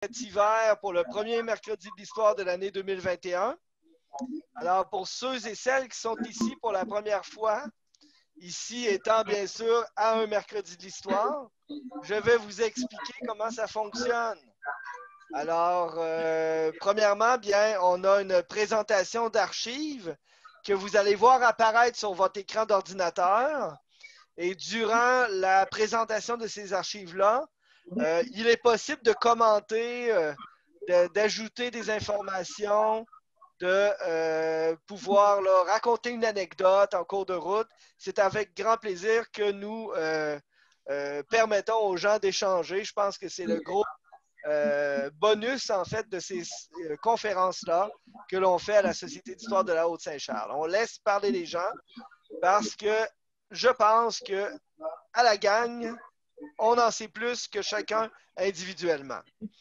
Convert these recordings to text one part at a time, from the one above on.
cet hiver pour le premier mercredi de l'histoire de l'année 2021. Alors, pour ceux et celles qui sont ici pour la première fois, ici étant bien sûr à un mercredi de l'histoire, je vais vous expliquer comment ça fonctionne. Alors, premièrement, bien, on a une présentation d'archives que vous allez voir apparaître sur votre écran d'ordinateur. Et durant la présentation de ces archives-là, il est possible de commenter, d'ajouter des informations, de pouvoir là, raconter une anecdote en cours de route. C'est avec grand plaisir que nous permettons aux gens d'échanger. Je pense que c'est le gros bonus, en fait, de ces conférences-là que l'on fait à la Société d'histoire de la Haute-Saint-Charles. On laisse parler les gens parce que je pense que à la gang, on en sait plus que chacun individuellement.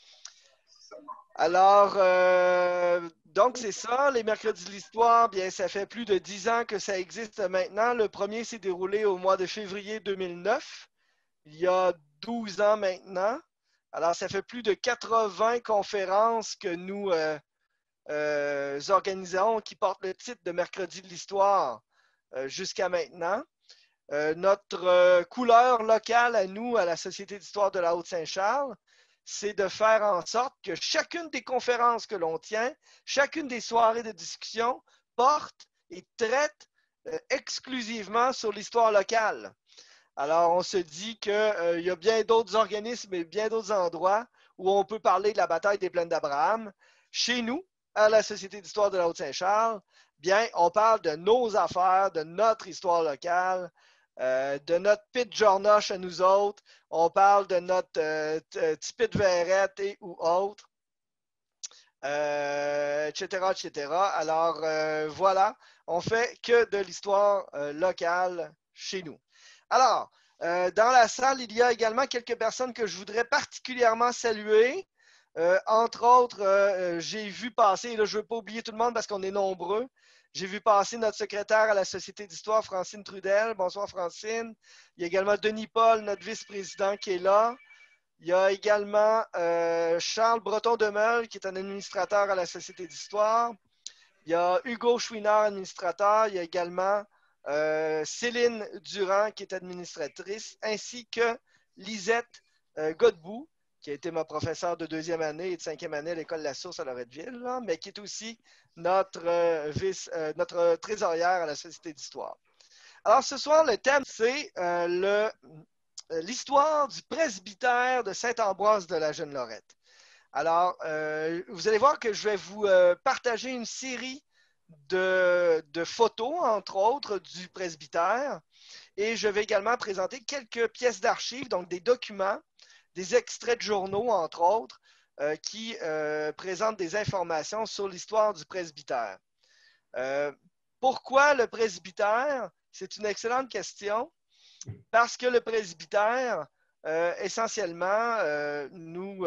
Alors, donc c'est ça, les mercredis de l'histoire, bien, ça fait plus de 10 ans que ça existe maintenant. Le premier s'est déroulé au mois de février 2009, il y a 12 ans maintenant. Alors, ça fait plus de 80 conférences que nous organisons qui portent le titre de mercredi de l'histoire jusqu'à maintenant. Notre couleur locale à nous, à la Société d'histoire de la Haute-Saint-Charles, c'est de faire en sorte que chacune des conférences que l'on tient, chacune des soirées de discussion porte et traite exclusivement sur l'histoire locale. Alors, on se dit qu'il y a bien d'autres organismes et bien d'autres endroits où on peut parler de la bataille des plaines d'Abraham. Chez nous, à la Société d'histoire de la Haute-Saint-Charles, bien, on parle de nos affaires, de notre histoire locale, de notre pit Jornoche à nous autres. On parle de notre petit pit Verrette et ou autres, etc., etc. Alors, voilà, on fait que de l'histoire locale chez nous. Alors, dans la salle, il y a également quelques personnes que je voudrais particulièrement saluer. Entre autres, j'ai vu passer, et là, je ne veux pas oublier tout le monde parce qu'on est nombreux, j'ai vu passer notre secrétaire à la Société d'histoire, Francine Trudel. Bonsoir, Francine. Il y a également Denis Paul, notre vice-président, qui est là. Il y a également Charles Breton-Demeule, qui est un administrateur à la Société d'histoire. Il y a Hugo Chouinard, administrateur. Il y a également Céline Durand, qui est administratrice, ainsi que Lisette Godbout, qui a été ma professeure de 2e année et de 5e année à l'École La Source à Loretteville, là, mais qui est aussi notre trésorière à la Société d'histoire. Alors, ce soir, le thème, c'est l'histoire du presbytère de Saint-Ambroise de la Jeune-Lorette. Alors, vous allez voir que je vais vous partager une série de photos, entre autres, du presbytère. Et je vais également présenter quelques pièces d'archives, donc des documents, des extraits de journaux, entre autres, qui présentent des informations sur l'histoire du presbytère. Pourquoi le presbytère? C'est une excellente question. Parce que le presbytère, essentiellement, nous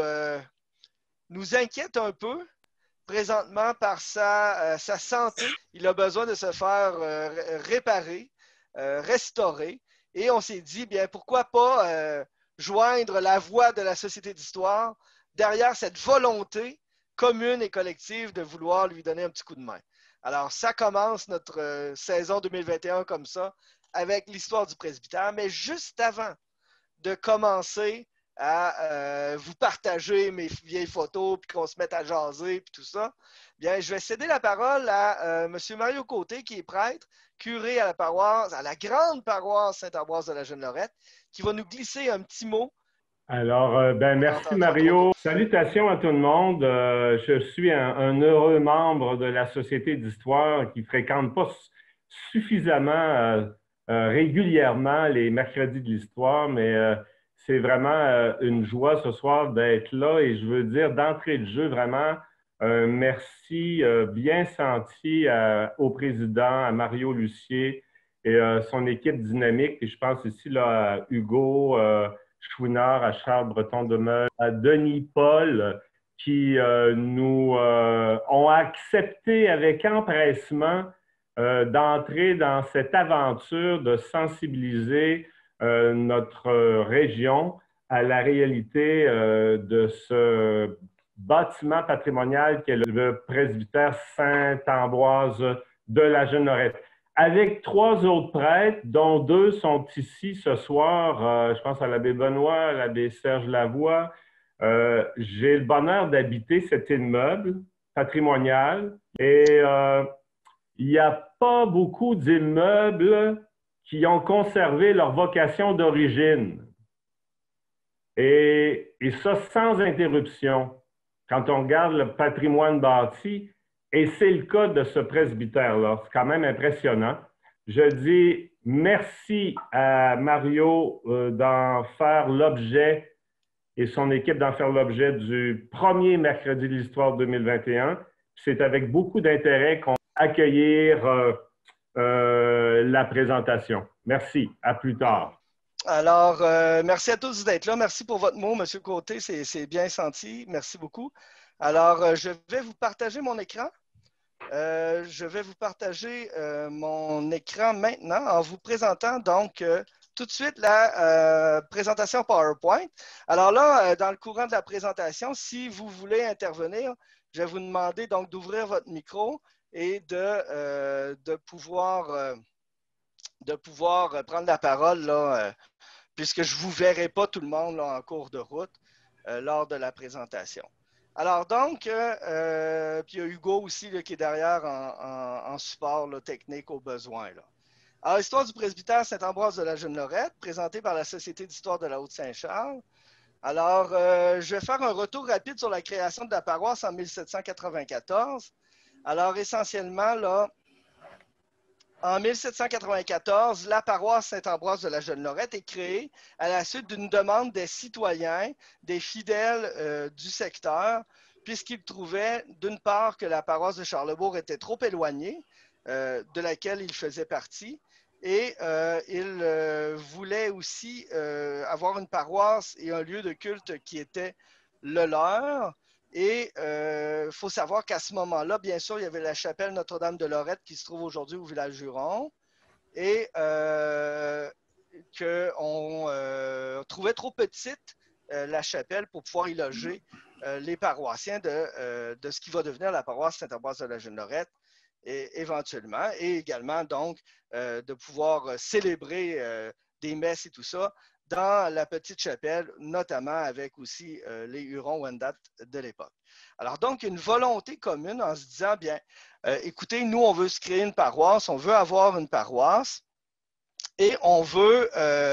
inquiète un peu présentement par sa santé. Il a besoin de se faire réparer, restaurer. Et on s'est dit, bien, pourquoi pas joindre la voix de la Société d'histoire derrière cette volonté commune et collective de vouloir lui donner un petit coup de main. Alors, ça commence notre saison 2021 comme ça, avec l'histoire du presbytère. Mais juste avant de commencer à vous partager mes vieilles photos, puis qu'on se mette à jaser, puis tout ça, bien, je vais céder la parole à M. Mario Côté, qui est prêtre, curé à la paroisse, à la grande paroisse Saint-Ambroise de la Jeune-Lorette, qui va nous glisser un petit mot. Alors, merci Mario. Salutations à tout le monde. Je suis un heureux membre de la Société d'histoire qui ne fréquente pas suffisamment régulièrement les mercredis de l'histoire, mais c'est vraiment une joie ce soir d'être là et je veux dire d'entrée de jeu vraiment un merci bien senti au président, à Mario Lucier et son équipe dynamique. Et je pense ici là, à Hugo Chouinard, à Charles Breton-Demeule, à Denis Paul qui nous ont accepté avec empressement d'entrer dans cette aventure de sensibiliser notre région à la réalité de ce bâtiment patrimonial qui est le presbytère Sainte-Ambroise de la Jeune-Lorette. Avec 3 autres prêtres, dont 2 sont ici ce soir. Je pense à l'abbé Benoît, à l'abbé Serge Lavoie. J'ai le bonheur d'habiter cet immeuble patrimonial et il n'y a pas beaucoup d'immeubles qui ont conservé leur vocation d'origine. Et ça sans interruption, quand on regarde le patrimoine bâti, et c'est le cas de ce presbytère-là. C'est quand même impressionnant. Je dis merci à Mario d'en faire l'objet et son équipe d'en faire l'objet du premier mercredi de l'Histoire 2021. C'est avec beaucoup d'intérêt qu'on va accueillir la présentation. Merci. À plus tard. Alors, merci à tous d'être là. Merci pour votre mot, M. Côté. C'est bien senti. Merci beaucoup. Alors, je vais vous partager mon écran. Je vais vous partager mon écran maintenant en vous présentant donc tout de suite la présentation PowerPoint. Alors là, dans le courant de la présentation, si vous voulez intervenir, je vais vous demander donc d'ouvrir votre micro et de pouvoir prendre la parole là, puisque je ne vous verrai pas tout le monde là, en cours de route lors de la présentation. Alors donc, puis il y a Hugo aussi là, qui est derrière en support là, technique au besoin. Là. Alors, l'histoire du presbytère Saint-Ambroise de la Jeune-Lorette, présentée par la Société d'histoire de la Haute-Saint-Charles. Alors, je vais faire un retour rapide sur la création de la paroisse en 1794. Alors, essentiellement, là, en 1794, la paroisse Saint-Ambroise de la Jeune-Lorette est créée à la suite d'une demande des citoyens, des fidèles du secteur, puisqu'ils trouvaient, d'une part, que la paroisse de Charlesbourg était trop éloignée, de laquelle ils faisaient partie, et ils voulaient aussi avoir une paroisse et un lieu de culte qui était le leur. Et il faut savoir qu'à ce moment-là, bien sûr, il y avait la chapelle Notre-Dame de Lorette qui se trouve aujourd'hui au village Juron et qu'on trouvait trop petite la chapelle pour pouvoir y loger les paroissiens de ce qui va devenir la paroisse Saint-Ambroise de la Jeune-Lorette éventuellement et également donc de pouvoir célébrer des messes et tout ça dans la petite chapelle, notamment avec aussi les Hurons-Wendat de l'époque. Alors donc, une volonté commune en se disant, bien, écoutez, nous, on veut se créer une paroisse, on veut avoir une paroisse et on veut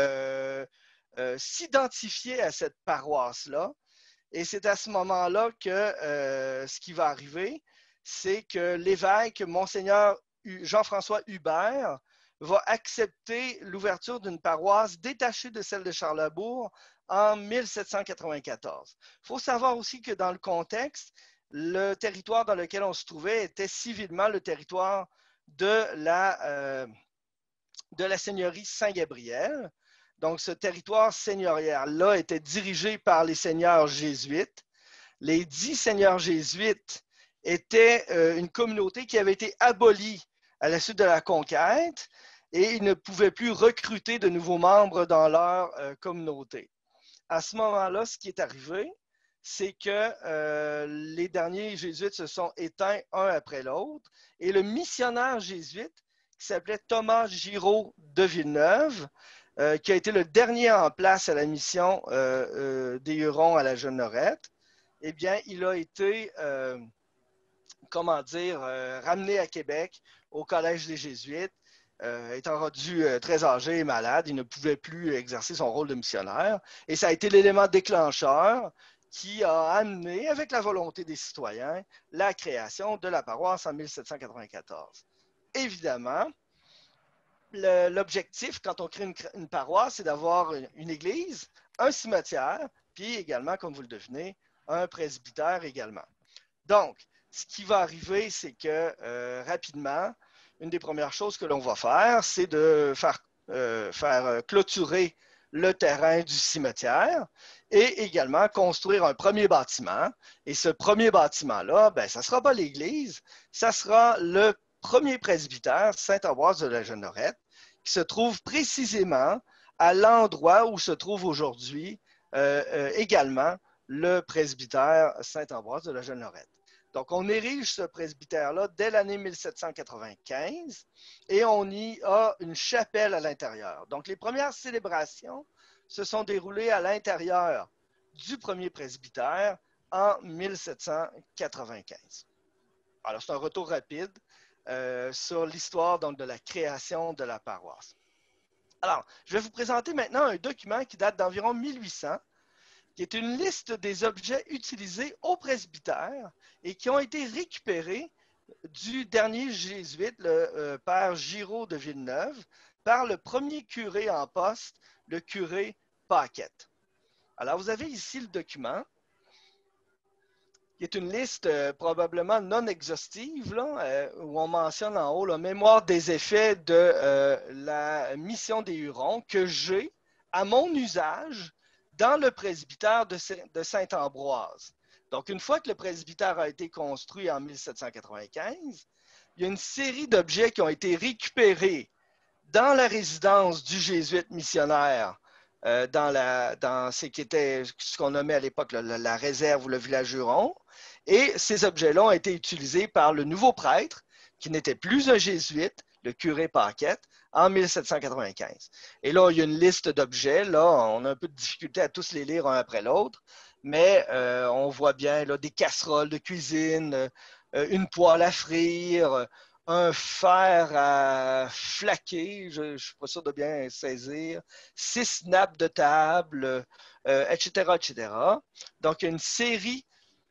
s'identifier à cette paroisse-là. Et c'est à ce moment-là que ce qui va arriver, c'est que l'évêque, Monseigneur Jean-François Hubert, va accepter l'ouverture d'une paroisse détachée de celle de Charlesbourg en 1794. Il faut savoir aussi que dans le contexte, le territoire dans lequel on se trouvait était civilement le territoire de la seigneurie Saint-Gabriel. Donc, ce territoire seigneurial-là était dirigé par les seigneurs jésuites. Les 10 seigneurs jésuites étaient une communauté qui avait été abolie à la suite de la conquête et ils ne pouvaient plus recruter de nouveaux membres dans leur communauté. À ce moment-là, ce qui est arrivé, c'est que les derniers jésuites se sont éteints un après l'autre et le missionnaire jésuite, qui s'appelait Thomas Giraud de Villeneuve, qui a été le dernier en place à la mission des Hurons à la Jeune-Lorette, eh bien, il a été, ramené à Québec au Collège des Jésuites. Étant rendu très âgé et malade, il ne pouvait plus exercer son rôle de missionnaire. Et ça a été l'élément déclencheur qui a amené, avec la volonté des citoyens, la création de la paroisse en 1794. Évidemment, l'objectif, quand on crée une paroisse, c'est d'avoir une église, un cimetière, puis également, comme vous le devinez, un presbytère également. Donc, ce qui va arriver, c'est que rapidement, une des premières choses que l'on va faire, c'est de faire clôturer le terrain du cimetière et également construire un premier bâtiment. Et ce premier bâtiment-là, ben, ça ne sera pas l'église, ça sera le premier presbytère Saint-Ambroise de la Jeune-Lorette, qui se trouve précisément à l'endroit où se trouve aujourd'hui également le presbytère Saint-Ambroise de la Jeune-Lorette. Donc, on érige ce presbytère-là dès l'année 1795 et on y a une chapelle à l'intérieur. Donc, les premières célébrations se sont déroulées à l'intérieur du premier presbytère en 1795. Alors, c'est un retour rapide sur l'histoire donc, de la création de la paroisse. Alors, je vais vous présenter maintenant un document qui date d'environ 1800, qui est une liste des objets utilisés au presbytère et qui ont été récupérés du dernier jésuite, le père Giraud de Villeneuve, par le premier curé en poste, le curé Paquette. Alors, vous avez ici le document, qui est une liste probablement non exhaustive, là, où on mentionne en haut la mémoire des effets de la mission des Hurons que j'ai à mon usage dans le presbytère de Saint-Ambroise. Donc, une fois que le presbytère a été construit en 1795, il y a une série d'objets qui ont été récupérés dans la résidence du jésuite missionnaire, dans ce qu'on nommait à l'époque la réserve ou le village Huron. Et ces objets-là ont été utilisés par le nouveau prêtre, qui n'était plus un jésuite, le curé Paquette, en 1795. Et là, il y a une liste d'objets. Là, on a un peu de difficulté à tous les lire un après l'autre, mais on voit bien là, des casseroles de cuisine, une poêle à frire, un fer à flaquer, je ne suis pas sûr de bien saisir, 6 nappes de table, etc., etc. Donc, il y a une série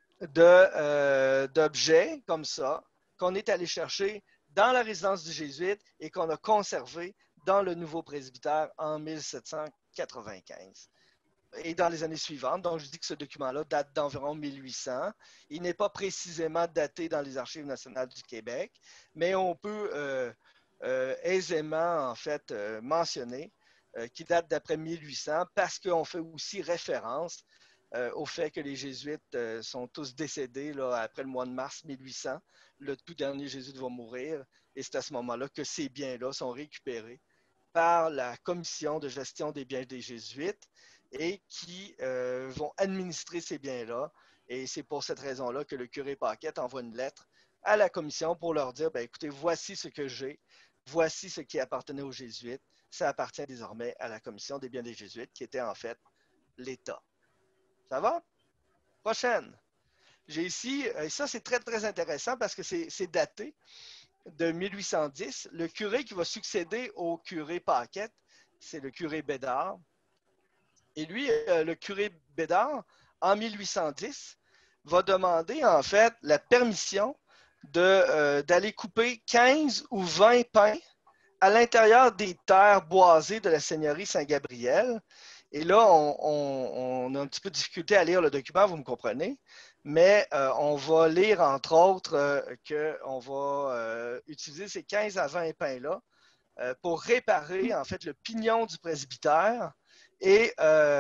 d'objets comme ça qu'on est allé chercher dans la résidence du jésuite et qu'on a conservé dans le nouveau presbytère en 1795 et dans les années suivantes. Donc, je dis que ce document-là date d'environ 1800. Il n'est pas précisément daté dans les Archives nationales du Québec, mais on peut aisément, en fait, mentionner qu'il date d'après 1800 parce qu'on fait aussi référence au fait que les Jésuites sont tous décédés là, après le mois de mars 1800. Le tout dernier jésuite va mourir et c'est à ce moment-là que ces biens-là sont récupérés par la commission de gestion des biens des Jésuites et qui vont administrer ces biens-là. Et c'est pour cette raison-là que le curé Paquette envoie une lettre à la commission pour leur dire, ben, écoutez, voici ce que j'ai, voici ce qui appartenait aux Jésuites, ça appartient désormais à la commission des biens des Jésuites, qui était en fait l'État. Ça va? Prochaine. J'ai ici, et ça c'est très très intéressant parce que c'est daté de 1810. Le curé qui va succéder au curé Paquette, c'est le curé Bédard. Et lui, le curé Bédard, en 1810, va demander en fait la permission d'aller couper 15 ou 20 pins à l'intérieur des terres boisées de la seigneurie Saint-Gabriel. Et là, on a un petit peu de difficulté à lire le document, vous me comprenez, mais on va lire entre autres qu'on va utiliser ces 15 à 20 pins-là pour réparer en fait le pignon du presbytère et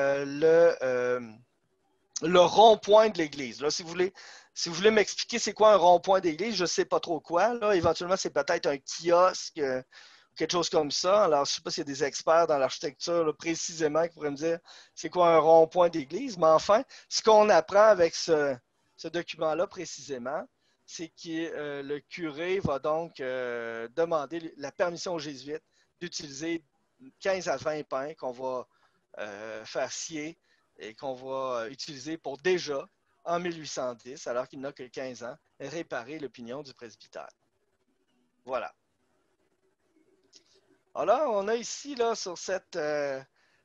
le rond-point de l'église. Là, si vous voulez m'expliquer c'est quoi un rond-point d'église, je ne sais pas trop quoi. Là, éventuellement, c'est peut-être un kiosque, quelque chose comme ça. Alors, je ne sais pas s'il y a des experts dans l'architecture là, précisément qui pourraient me dire c'est quoi un rond-point d'église. Mais enfin, ce qu'on apprend avec ce document-là précisément, c'est que le curé va donc demander la permission aux jésuites d'utiliser 15 à 20 pins qu'on va faire scier et qu'on va utiliser pour déjà, en 1810, alors qu'il n'a que 15 ans, réparer le pignon du presbytère. Voilà. Alors, on a ici, là, sur ce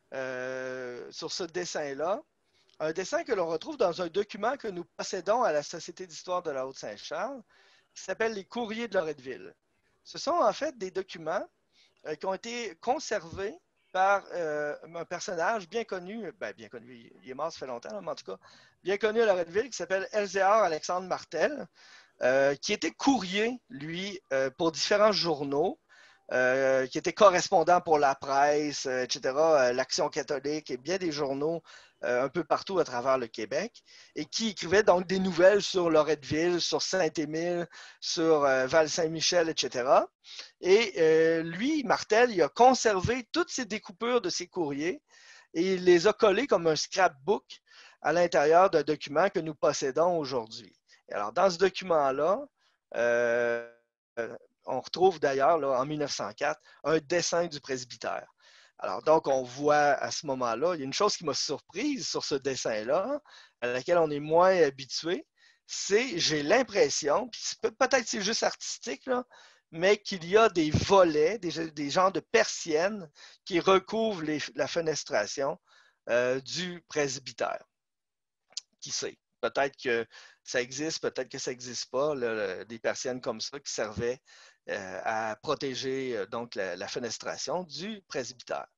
dessin-là, un dessin que l'on retrouve dans un document que nous possédons à la Société d'histoire de la Haute-Saint-Charles, qui s'appelle les Courriers de Loretteville. Ce sont en fait des documents qui ont été conservés par un personnage bien connu, il est mort ça fait longtemps, mais en tout cas, bien connu à Loretteville, qui s'appelle Elzéar Alexandre Martel, qui était courrier, lui, pour différents journaux, qui était correspondant pour la presse, etc., l'Action catholique et bien des journaux un peu partout à travers le Québec, et qui écrivait donc des nouvelles sur Loretteville, sur Saint-Émile, sur Val-Saint-Michel, etc. Et lui, Martel, il a conservé toutes ces découpures de ses courriers et il les a collées comme un scrapbook à l'intérieur d'un document que nous possédons aujourd'hui. Alors, dans ce document-là, on retrouve d'ailleurs, en 1904, un dessin du presbytère. Alors, donc, on voit à ce moment-là, il y a une chose qui m'a surprise sur ce dessin-là, à laquelle on est moins habitué, c'est, j'ai l'impression, puis peut-être c'est juste artistique, là, mais qu'il y a des volets, des genres de persiennes qui recouvrent la fenestration du presbytère. Qui sait? Peut-être que ça existe, peut-être que ça n'existe pas, là, des persiennes comme ça qui servaient à protéger donc la fenestration du presbytère.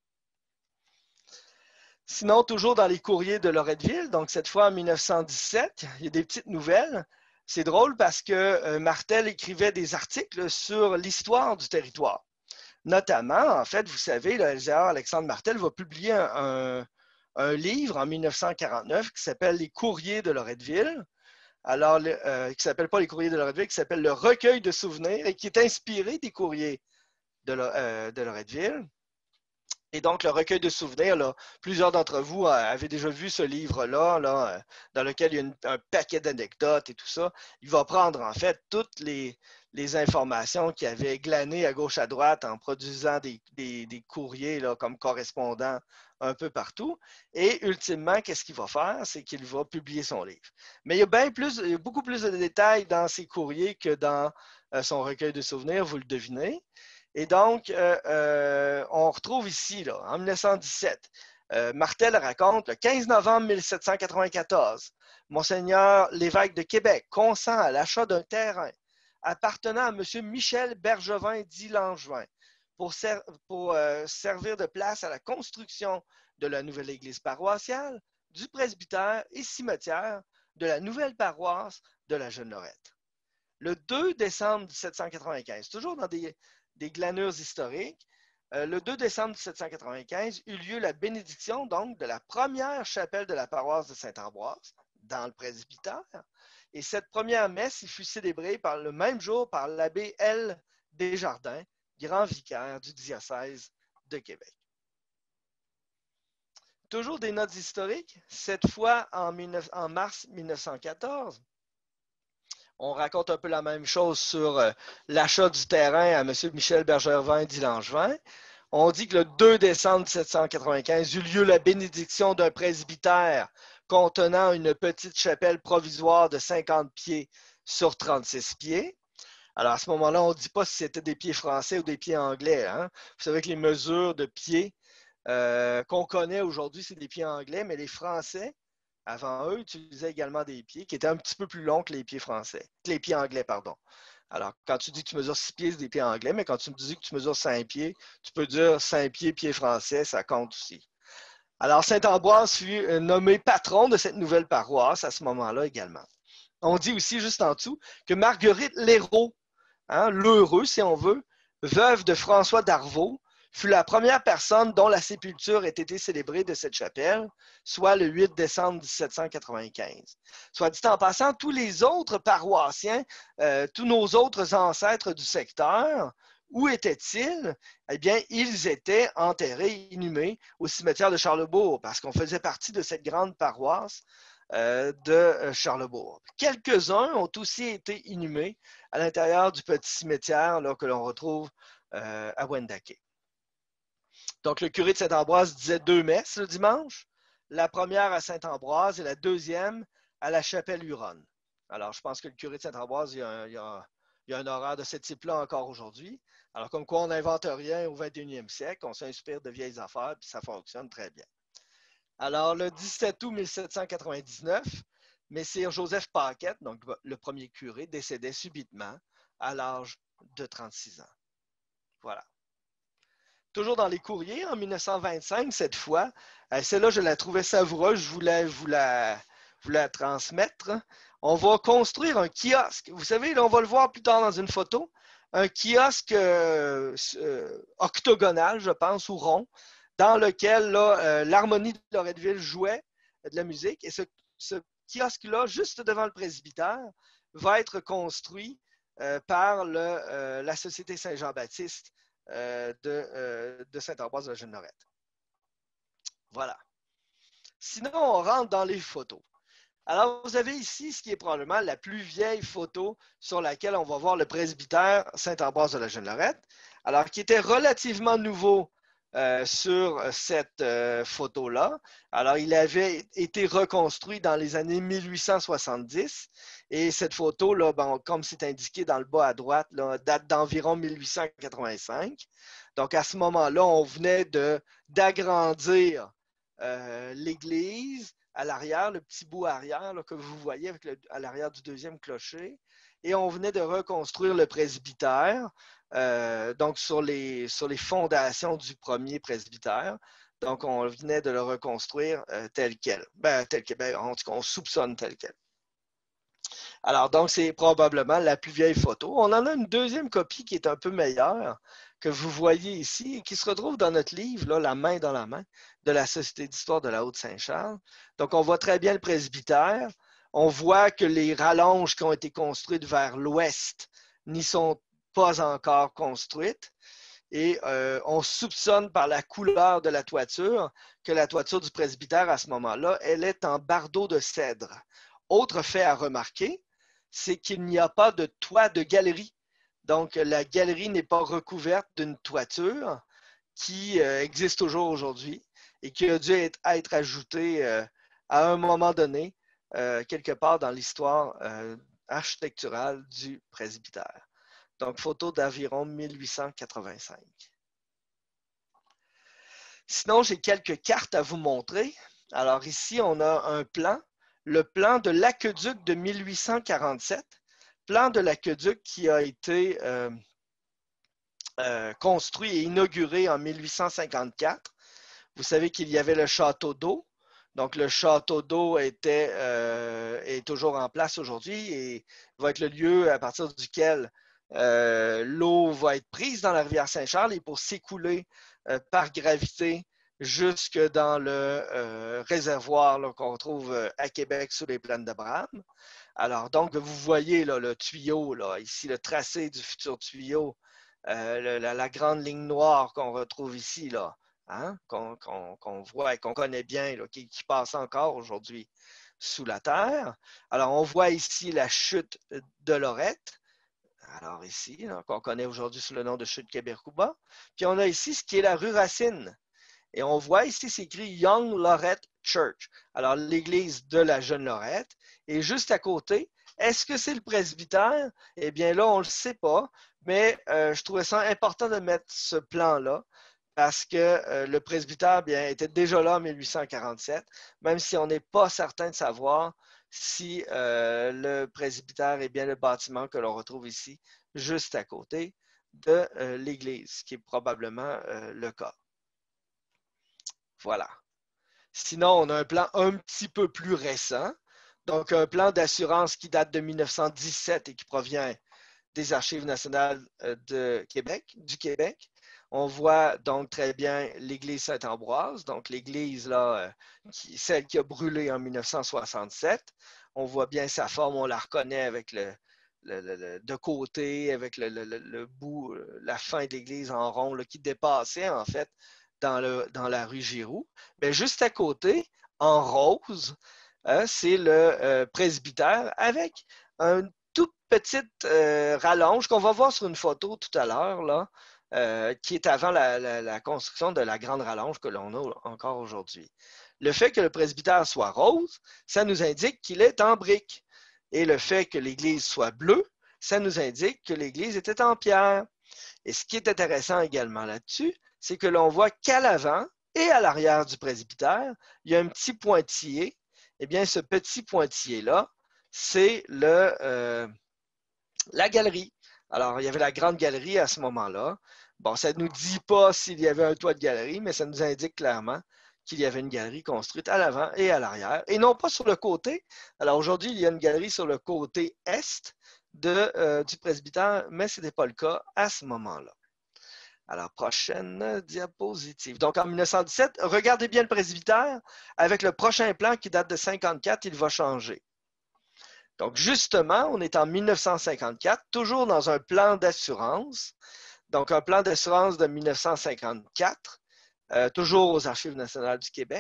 Sinon, toujours dans les courriers de Loretteville, donc cette fois en 1917, il y a des petites nouvelles. C'est drôle parce que Martel écrivait des articles sur l'histoire du territoire. Notamment, en fait, vous savez, Alexandre Martel va publier un livre en 1949 qui s'appelle Les Courriers de Loretteville. Alors, qui ne s'appelle pas Les Courriers de Loretteville, qui s'appelle Le Recueil de souvenirs et qui est inspiré des courriers de Loretteville. Et donc, le recueil de souvenirs, là, plusieurs d'entre vous avaient déjà vu ce livre-là, là, dans lequel il y a un paquet d'anecdotes et tout ça. Il va prendre, en fait, toutes les informations qu'il avait glanées à gauche, à droite en produisant des courriers là, comme correspondants un peu partout. Et ultimement, qu'est-ce qu'il va faire? C'est qu'il va publier son livre. Mais il y a beaucoup plus de détails dans ses courriers que dans son recueil de souvenirs, vous le devinez. Et donc, on retrouve ici, là, en 1917, Martel raconte, le 15 novembre 1794, Monseigneur l'évêque de Québec consent à l'achat d'un terrain appartenant à M. Michel Bergevin dit Langevin pour servir de place à la construction de la nouvelle église paroissiale, du presbytère et cimetière de la nouvelle paroisse de la Jeune-Lorette. Le 2 décembre 1795, toujours dans des glanures historiques, le 2 décembre 1795 eut lieu la bénédiction donc de la première chapelle de la paroisse de Saint-Ambroise dans le presbytère. Et cette première messe fut célébrée le même jour par l'abbé L. Desjardins, grand vicaire du diocèse de Québec. Toujours des notes historiques, cette fois en mars 1914. On raconte un peu la même chose sur l'achat du terrain à M. Michel Bergevin dit Langevin. On dit que le 2 décembre 1795 eut lieu la bénédiction d'un presbytère contenant une petite chapelle provisoire de 50 pieds sur 36 pieds. Alors, à ce moment-là, on ne dit pas si c'était des pieds français ou des pieds anglais. Hein? Vous savez que les mesures de pieds qu'on connaît aujourd'hui, c'est des pieds anglais, mais les Français, avant eux, utilisaient également des pieds qui étaient un petit peu plus longs que les pieds français, que les pieds anglais, pardon. Alors, quand tu dis que tu mesures 6 pieds, c'est des pieds anglais, mais quand tu me dis que tu mesures 5 pieds, tu peux dire 5 pieds, pieds français, ça compte aussi. Alors, Saint-Ambroise fut nommé patron de cette nouvelle paroisse à ce moment-là également. On dit aussi, juste en dessous, que Marguerite Léraud, hein, l'heureux, si on veut, veuve de François d'Arvaux, fut la première personne dont la sépulture ait été célébrée de cette chapelle, soit le 8 décembre 1795. Soit dit en passant, tous les autres paroissiens, tous nos autres ancêtres du secteur, où étaient-ils? Eh bien, ils étaient enterrés, inhumés au cimetière de Charlesbourg, parce qu'on faisait partie de cette grande paroisse de Charlesbourg. Quelques-uns ont aussi été inhumés à l'intérieur du petit cimetière là, que l'on retrouve à Wendake. Donc, le curé de Saint-Ambroise disait 2 messes le dimanche, la première à Saint-Ambroise et la deuxième à la chapelle Huronne. Alors, je pense que le curé de Saint-Ambroise, il y a un horaire de ce type-là encore aujourd'hui. Alors, comme quoi on n'invente rien au 21e siècle, on s'inspire de vieilles affaires, puis ça fonctionne très bien. Alors, le 17 août 1799, Messire Joseph Paquette, donc le premier curé, décédait subitement à l'âge de 36 ans. Voilà. Toujours dans les courriers, en 1925, cette fois, celle-là, je la trouvais savoureuse, je voulais vous la transmettre. On va construire un kiosque. Vous savez, là, on va le voir plus tard dans une photo. Un kiosque octogonal, je pense, ou rond, dans lequel l'harmonie de Loretteville jouait de la musique. Et ce kiosque-là, juste devant le presbytère, va être construit par la Société Saint-Jean-Baptiste de Saint-Ambroise de la Jeune-Lorette. Voilà. Sinon, on rentre dans les photos. Alors, vous avez ici ce qui est probablement la plus vieille photo sur laquelle on va voir le presbytère Saint-Ambroise de la Jeune-Lorette, alors qui était relativement nouveau sur cette photo-là. Alors, il avait été reconstruit dans les années 1870 et cette photo-là, bon, comme c'est indiqué dans le bas à droite, là, date d'environ 1885. Donc, à ce moment-là, on venait d'agrandir l'église à l'arrière, le petit bout arrière là, que vous voyez à l'arrière du deuxième clocher. Et on venait de reconstruire le presbytère, donc sur les fondations du premier presbytère. Donc, on venait de le reconstruire tel quel. En tout cas, on soupçonne tel quel. Alors, donc, c'est probablement la plus vieille photo. On en a une deuxième copie qui est un peu meilleure, que vous voyez ici, et qui se retrouve dans notre livre, là, La main dans la main, de la Société d'histoire de la Haute-Saint-Charles. Donc, on voit très bien le presbytère. On voit que les rallonges qui ont été construites vers l'ouest n'y sont pas encore construites. Et on soupçonne par la couleur de la toiture que la toiture du presbytère, à ce moment-là, elle est en bardeau de cèdre. Autre fait à remarquer, c'est qu'il n'y a pas de toit de galerie. Donc, la galerie n'est pas recouverte d'une toiture qui existe toujours aujourd'hui et qui a dû être ajoutée à un moment donné, quelque part dans l'histoire architecturale du presbytère. Donc, photo d'environ 1885. Sinon, j'ai quelques cartes à vous montrer. Alors ici, on a un plan, le plan de l'aqueduc de 1847, plan de l'aqueduc qui a été construit et inauguré en 1854. Vous savez qu'il y avait le château d'eau. Donc, le château d'eau est toujours en place aujourd'hui et va être le lieu à partir duquel l'eau va être prise dans la rivière Saint-Charles et pour s'écouler par gravité jusque dans le réservoir qu'on retrouve à Québec sous les plaines d'Abraham. Alors, donc, vous voyez là, le tuyau, là, ici, le tracé du futur tuyau, la grande ligne noire qu'on retrouve ici, là, hein, qu'on voit et qu'on connaît bien, là, qui passe encore aujourd'hui sous la terre. Alors, on voit ici la chute de Lorette. Alors ici, qu'on connaît aujourd'hui sous le nom de chute Québécois. Puis on a ici ce qui est la rue Racine. Et on voit ici, c'est écrit Young Lorette Church. Alors, l'église de la Jeune Lorette. Et juste à côté, est-ce que c'est le presbytère? Eh bien là, on ne le sait pas. Mais je trouvais ça important de mettre ce plan-là parce que le presbytère bien, était déjà là en 1847, même si on n'est pas certain de savoir si le presbytère est bien le bâtiment que l'on retrouve ici, juste à côté de l'église, ce qui est probablement le cas. Voilà. Sinon, on a un plan un petit peu plus récent, donc un plan d'assurance qui date de 1917 et qui provient des Archives nationales du Québec. On voit donc très bien l'église Saint-Ambroise, donc l'église là, celle qui a brûlé en 1967. On voit bien sa forme, on la reconnaît avec de côté, avec le bout, la fin de l'église en rond là, qui dépassait en fait dans la rue Giroux. Mais juste à côté, en rose, c'est le presbytère avec un toute petite rallonge qu'on va voir sur une photo tout à l'heure, là, qui est avant la construction de la grande rallonge que l'on a encore aujourd'hui. Le fait que le presbytère soit rose, ça nous indique qu'il est en brique. Et le fait que l'église soit bleue, ça nous indique que l'église était en pierre. Et ce qui est intéressant également là-dessus, c'est que l'on voit qu'à l'avant et à l'arrière du presbytère, il y a un petit pointillé. Eh bien, ce petit pointillé-là, c'est la galerie. Alors, il y avait la grande galerie à ce moment-là. Bon, ça ne nous dit pas s'il y avait un toit de galerie, mais ça nous indique clairement qu'il y avait une galerie construite à l'avant et à l'arrière, et non pas sur le côté. Alors, aujourd'hui, il y a une galerie sur le côté est du presbytère, mais ce n'était pas le cas à ce moment-là. Alors, prochaine diapositive. Donc, en 1917, regardez bien le presbytère. Avec le prochain plan qui date de 1954, il va changer. Donc, justement, on est en 1954, toujours dans un plan d'assurance. Donc, un plan d'assurance de 1954, toujours aux Archives nationales du Québec,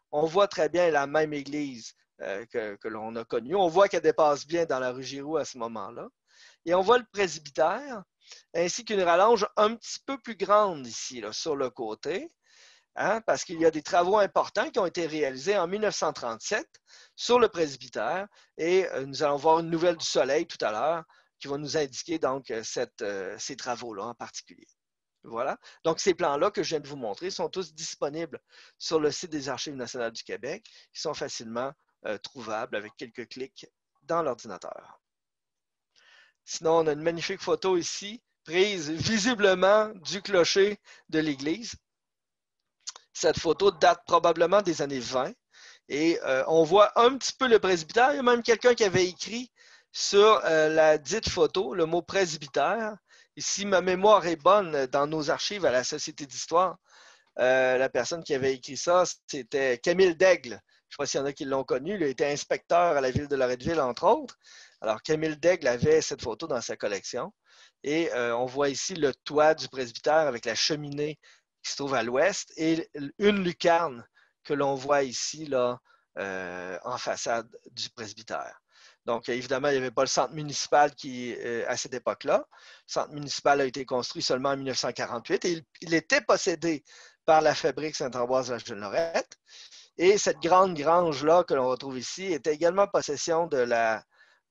on voit très bien la même église que l'on a connue. On voit qu'elle dépasse bien dans la rue Giroux à ce moment-là. Et on voit le presbytère, ainsi qu'une rallonge un petit peu plus grande ici, là, sur le côté, hein, parce qu'il y a des travaux importants qui ont été réalisés en 1937 sur le presbytère. Et nous allons voir une nouvelle du soleil tout à l'heure qui va nous indiquer donc ces travaux-là en particulier. Voilà. Donc, ces plans-là que je viens de vous montrer sont tous disponibles sur le site des Archives nationales du Québec. Ils sont facilement trouvables avec quelques clics dans l'ordinateur. Sinon, on a une magnifique photo ici, prise visiblement du clocher de l'église. Cette photo date probablement des années 20. Et on voit un petit peu le presbytère. Il y a même quelqu'un qui avait écrit sur la dite photo le mot presbytère. Et si ma mémoire est bonne, dans nos archives à la Société d'histoire, la personne qui avait écrit ça, c'était Camille Daigle. Je ne sais pas s'il y en a qui l'ont connu. Il était inspecteur à la ville de Loretteville, entre autres. Alors, Camille Daigle avait cette photo dans sa collection. Et on voit ici le toit du presbytère avec la cheminée qui se trouve à l'ouest et une lucarne que l'on voit ici là, en façade du presbytère. Donc, évidemment, il n'y avait pas le centre municipal à cette époque-là. Le centre municipal a été construit seulement en 1948 et il était possédé par la fabrique Sainte-Ambroise de la Jeune-Lorette. Et cette grande grange-là que l'on retrouve ici était également possession de la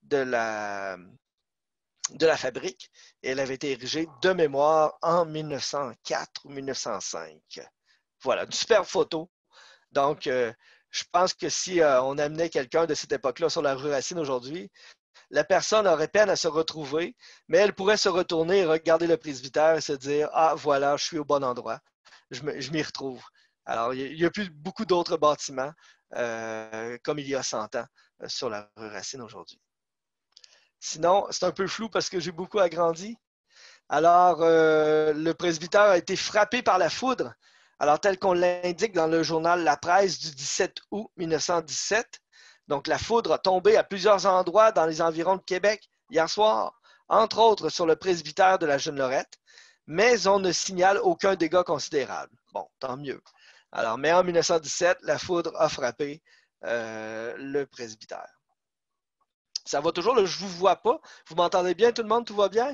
fabrique. Et elle avait été érigée de mémoire en 1904 ou 1905. Voilà, une superbe photo. Donc, je pense que si on amenait quelqu'un de cette époque-là sur la rue Racine aujourd'hui, la personne aurait peine à se retrouver, mais elle pourrait se retourner, regarder le presbytère et se dire « Ah, voilà, je suis au bon endroit. Je m'y retrouve. » Alors, il n'y a plus beaucoup d'autres bâtiments comme il y a 100 ans sur la rue Racine aujourd'hui. Sinon, c'est un peu flou parce que j'ai beaucoup agrandi. Alors, le presbytère a été frappé par la foudre. Alors, tel qu'on l'indique dans le journal La Presse du 17 août 1917, donc la foudre a tombé à plusieurs endroits dans les environs de Québec hier soir, entre autres sur le presbytère de la Jeune-Lorette, mais on ne signale aucun dégât considérable. Bon, tant mieux. Alors, mais en 1917, la foudre a frappé le presbytère. Ça va toujours, là, je ne vous vois pas. Vous m'entendez bien, tout le monde? Tout va bien?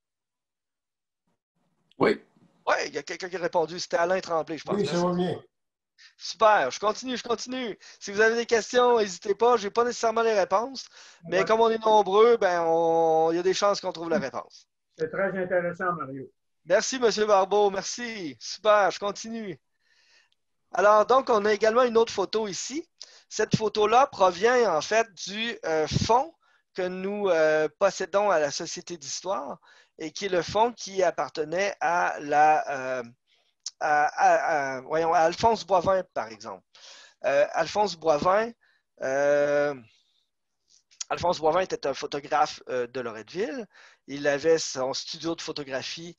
Oui. Oui, il y a quelqu'un qui a répondu. C'était Alain Tremblay, je pense. Oui, ça va bien. Super, je continue. Si vous avez des questions, n'hésitez pas. Je n'ai pas nécessairement les réponses, mais comme on est nombreux, il y a des chances qu'on trouve la réponse. C'est très intéressant, Mario. Merci, M. Barbeau. Merci. Super, je continue. Alors, donc, on a également une autre photo ici. Cette photo-là provient, en fait, du fonds que nous possédons à la Société d'histoire et qui est le fonds qui appartenait à Alphonse Boivin, par exemple. Alphonse Boivin était un photographe de Loretteville. Il avait son studio de photographie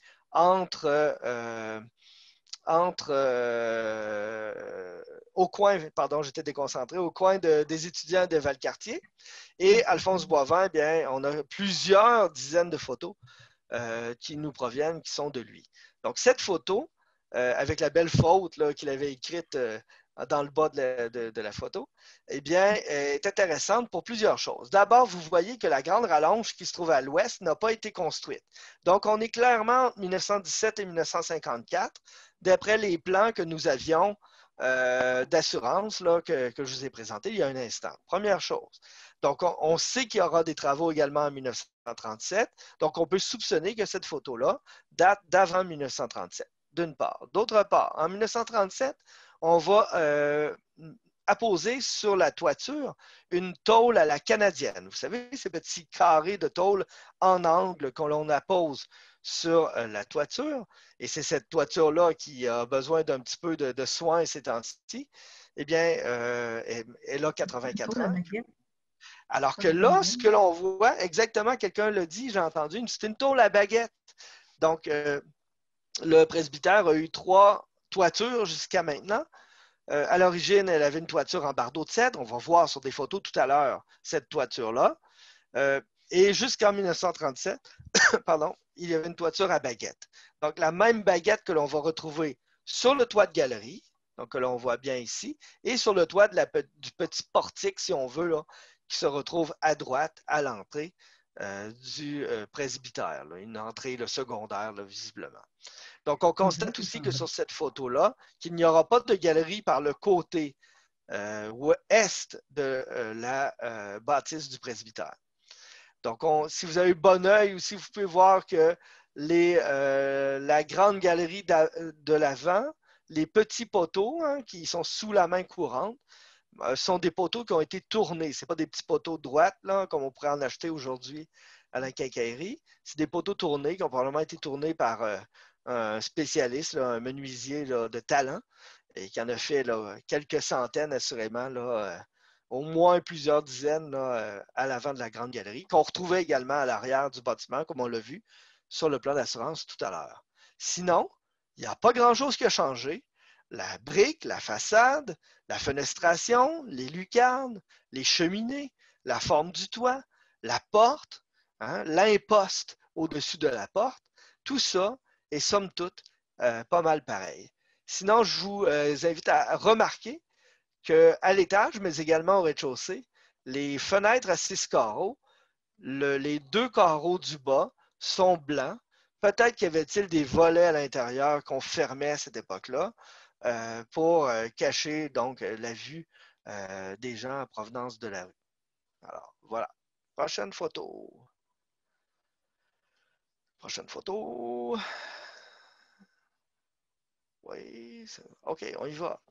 au coin, pardon, j'étais déconcentré, au coin des étudiants de Valcartier. Et Alphonse Boivin, eh bien, on a plusieurs dizaines de photos qui nous proviennent, qui sont de lui. Donc, cette photo, avec la belle faute qu'il avait écrite dans le bas de la photo, eh bien, est intéressante pour plusieurs choses. D'abord, vous voyez que la grande rallonge qui se trouve à l'ouest n'a pas été construite. Donc, on est clairement entre 1917 et 1954, d'après les plans que nous avions d'assurance que je vous ai présentés il y a un instant. Première chose. Donc, on sait qu'il y aura des travaux également en 1937. Donc, on peut soupçonner que cette photo-là date d'avant 1937, d'une part. D'autre part, en 1937, on va apposer sur la toiture une tôle à la canadienne. Vous savez, ces petits carrés de tôle en angle que l'on appose sur la toiture. Et c'est cette toiture-là qui a besoin d'un petit peu de soin ces temps-ci. Eh bien, elle a 84 ans. Alors que là, ce que l'on voit, exactement, quelqu'un l'a dit, j'ai entendu, c'est une tôle à baguette. Donc, le presbytère a eu 3 toitures jusqu'à maintenant. À l'origine, elle avait une toiture en bardeau de cèdre. On va voir sur des photos tout à l'heure cette toiture-là. Et jusqu'en 1937, pardon, il y avait une toiture à baguette. Donc, la même baguette que l'on va retrouver sur le toit de galerie. Donc là, on voit bien ici. Et sur le toit du petit portique, si on veut, là, qui se retrouve à droite, à l'entrée du presbytère. Là, une entrée secondaire, là, visiblement. Donc, on constate aussi que sur cette photo-là, qu'il n'y aura pas de galerie par le côté est de la bâtisse du presbytère. Donc, si vous avez bon œil aussi, vous pouvez voir que la grande galerie de l'avant, les petits poteaux qui sont sous la main courante, sont des poteaux qui ont été tournés. Ce n'est pas des petits poteaux droites, là, comme on pourrait en acheter aujourd'hui à la quincaillerie. C'est des poteaux tournés qui ont probablement été tournés par un spécialiste, là, un menuisier là, de talent, et qui en a fait là, quelques centaines, assurément, là, au moins plusieurs dizaines là, à l'avant de la grande galerie, qu'on retrouvait également à l'arrière du bâtiment, comme on l'a vu sur le plan d'assurance tout à l'heure. Sinon, il n'y a pas grand-chose qui a changé. La brique, la façade, la fenestration, les lucarnes, les cheminées, la forme du toit, la porte, l'imposte au-dessus de la porte, tout ça est somme toute pas mal pareil. Sinon, je vous invite à remarquer qu'à l'étage, mais également au rez-de-chaussée, les fenêtres à 6 carreaux, les 2 carreaux du bas sont blancs. Peut-être qu'il y avait-il des volets à l'intérieur qu'on fermait à cette époque-là pour cacher donc la vue des gens en provenance de la rue. Alors, voilà. Prochaine photo. Prochaine photo. Oui, OK, on y va.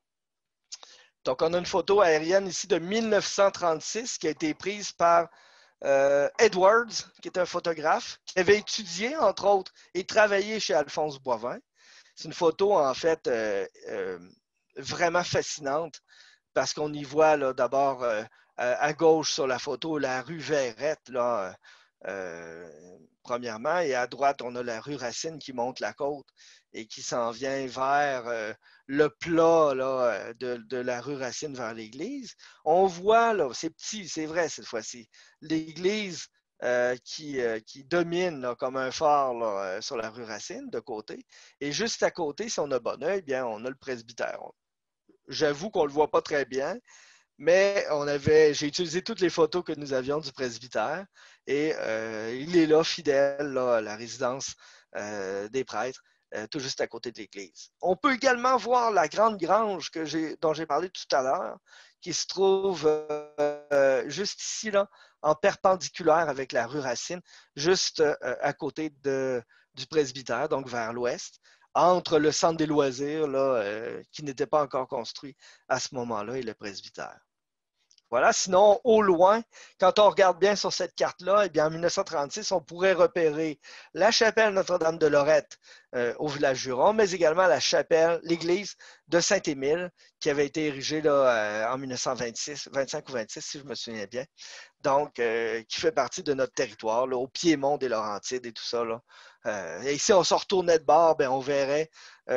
Donc, on a une photo aérienne ici de 1936 qui a été prise par Edwards, qui est un photographe, qui avait étudié, entre autres, et travaillé chez Alphonse Boivin. C'est une photo, en fait, vraiment fascinante parce qu'on y voit d'abord à gauche sur la photo la rue Verrette, là, premièrement, et à droite, on a la rue Racine qui monte la côte et qui s'en vient vers le plat là, de la rue Racine vers l'église. On voit, là, c'est petit, c'est vrai cette fois-ci, l'église qui domine là, comme un phare là, sur la rue Racine de côté. Et juste à côté, si on a bon œil, bien, on a le presbytère. J'avoue qu'on ne le voit pas très bien, mais j'ai utilisé toutes les photos que nous avions du presbytère et il est là, fidèle là, à la résidence des prêtres, tout juste à côté de l'église. On peut également voir la grande grange dont j'ai parlé tout à l'heure, qui se trouve juste ici, là, en perpendiculaire avec la rue Racine, juste à côté du presbytère, donc vers l'ouest, entre le centre des loisirs, là, qui n'était pas encore construit à ce moment-là, et le presbytère. Voilà, sinon, au loin, quand on regarde bien sur cette carte-là, eh bien, en 1936, on pourrait repérer la chapelle Notre-Dame de Lorette au village Juron, mais également l'église de Saint-Émile, qui avait été érigée là, en 1926, 25 ou 26, si je me souviens bien. Donc, qui fait partie de notre territoire, là, au Piémont des Laurentides et tout ça. Là. Et si on se retournait de bord, ben, on verrait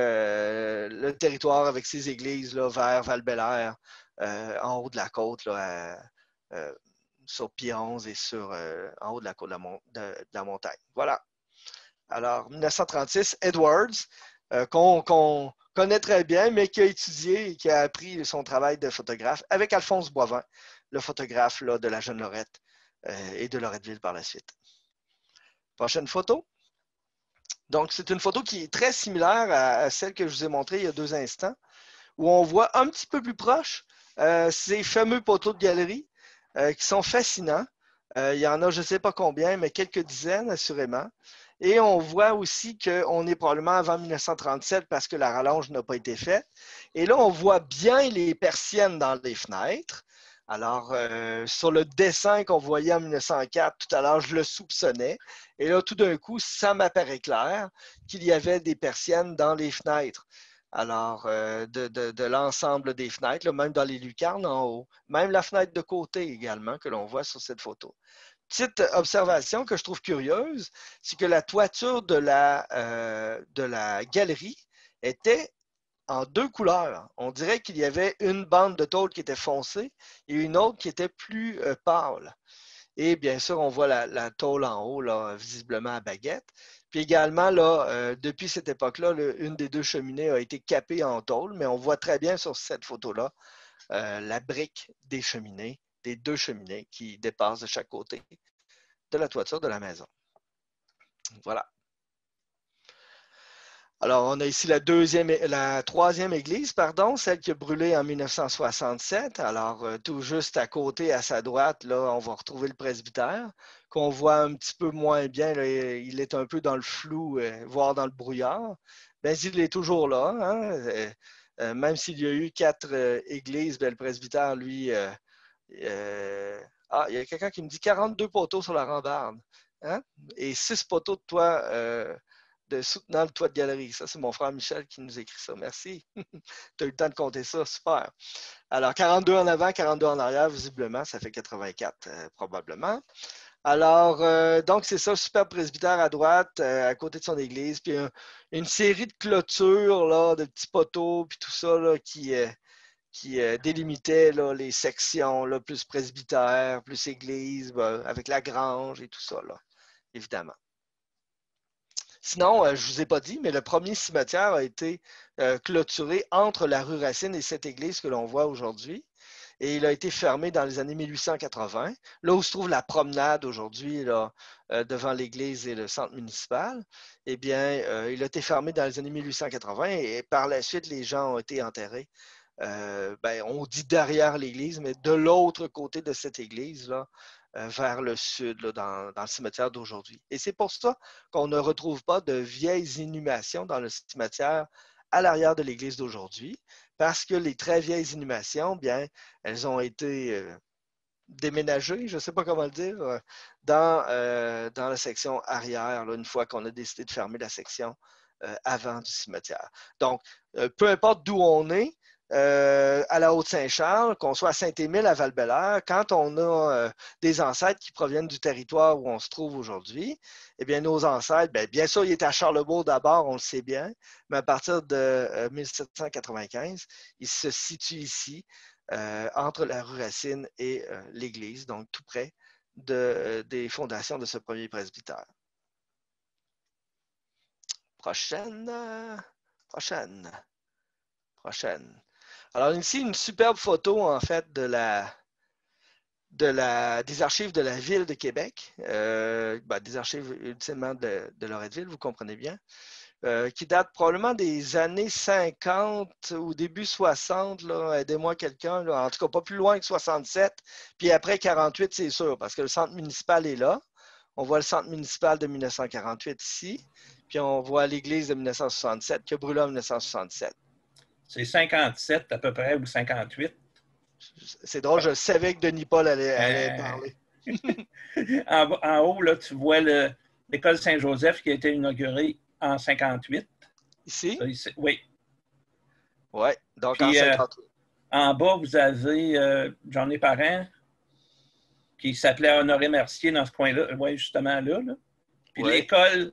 le territoire avec ses églises là, vers Val-Bélair, en haut de la côte, là, sur Pironze et en haut de la côte de la montagne. Voilà. Alors, 1936, Edwards, qu'on connaît très bien, mais qui a étudié et qui a appris son travail de photographe avec Alphonse Boivin, le photographe là, de la jeune Lorette et de Loretteville par la suite. Prochaine photo. Donc, c'est une photo qui est très similaire à celle que je vous ai montrée il y a 2 instants, où on voit un petit peu plus proche ces fameux poteaux de galerie qui sont fascinants. Il y en a, je ne sais pas combien, mais quelques dizaines, assurément. Et on voit aussi qu'on est probablement avant 1937 parce que la rallonge n'a pas été faite. Et là, on voit bien les persiennes dans les fenêtres. Alors, sur le dessin qu'on voyait en 1904, tout à l'heure, je le soupçonnais. Et là, tout d'un coup, ça m'apparaît clair qu'il y avait des persiennes dans les fenêtres. Alors, de l'ensemble des fenêtres, là, même dans les lucarnes en haut, même la fenêtre de côté également que l'on voit sur cette photo. Petite observation que je trouve curieuse, c'est que la toiture de la galerie était en 2 couleurs. On dirait qu'il y avait une bande de tôle qui était foncée et une autre qui était plus pâle. Et bien sûr, on voit la tôle en haut, là, visiblement à baguette. Puis également, là, depuis cette époque-là, une des deux cheminées a été capée en tôle, mais on voit très bien sur cette photo-là la brique des cheminées, des deux cheminées qui dépassent de chaque côté de la toiture de la maison. Voilà. Alors, on a ici la troisième église, pardon, celle qui a brûlé en 1967. Alors, tout juste à côté, à sa droite, là, on va retrouver le presbytère, qu'on voit un petit peu moins bien. Là, il est un peu dans le flou, voire dans le brouillard. Mais il est toujours là. Hein? Même s'il y a eu 4 églises, bien, le presbytère, lui, il y a quelqu'un qui me dit 42 poteaux sur la rambarde. Hein? Et 6 poteaux de toit de soutenant le toit de galerie. Ça, c'est mon frère Michel qui nous écrit ça. Merci. Tu as eu le temps de compter ça. Super. Alors, 42 en avant, 42 en arrière, visiblement, ça fait 84 probablement. Alors, donc, c'est ça, le super presbytère à droite, à côté de son église, puis une série de clôtures, là, de petits poteaux, puis tout ça, là, qui délimitait là, les sections, là, plus presbytère, plus église, avec la grange et tout ça, là, évidemment. Sinon, je ne vous ai pas dit, mais le premier cimetière a été clôturé entre la rue Racine et cette église que l'on voit aujourd'hui. Et il a été fermé dans les années 1880, là où se trouve la promenade aujourd'hui, devant l'église et le centre municipal. Eh bien, il a été fermé dans les années 1880 et par la suite, les gens ont été enterrés. On dit derrière l'église, mais de l'autre côté de cette église-là, vers le sud, là, dans le cimetière d'aujourd'hui. Et c'est pour ça qu'on ne retrouve pas de vieilles inhumations dans le cimetière à l'arrière de l'église d'aujourd'hui, parce que les très vieilles inhumations, bien, elles ont été déménagées, je ne sais pas comment le dire, dans la section arrière, là, une fois qu'on a décidé de fermer la section avant du cimetière. Donc, peu importe d'où on est, à la Haute-Saint-Charles, qu'on soit à Saint-Émile, à Val-Bélair, quand on a des ancêtres qui proviennent du territoire où on se trouve aujourd'hui, eh bien, nos ancêtres, bien sûr, ils étaient à Charlebourg d'abord, on le sait bien, mais à partir de 1795, ils se situent ici, entre la rue Racine et l'église, donc tout près des fondations de ce premier presbytère. Prochaine. Alors ici, une superbe photo, en fait, des archives de la ville de Québec, des archives ultimement de Loretteville, vous comprenez bien, qui date probablement des années 50 ou début 60, aidez-moi quelqu'un, en tout cas pas plus loin que 67, puis après 48, c'est sûr, parce que le centre municipal est là. On voit le centre municipal de 1948 ici, puis on voit l'église de 1967 qui a brûlé en 1967. C'est 57 à peu près, ou 58. C'est drôle, je savais que Denis Paul allait parler. En haut, là, tu vois l'école Saint-Joseph qui a été inaugurée en 58. Ici? Ça, oui. Oui, donc puis, en 58. En bas, vous avez Johnny Parent qui s'appelait Honoré Mercier dans ce coin-là. Oui, justement là. Puis l'école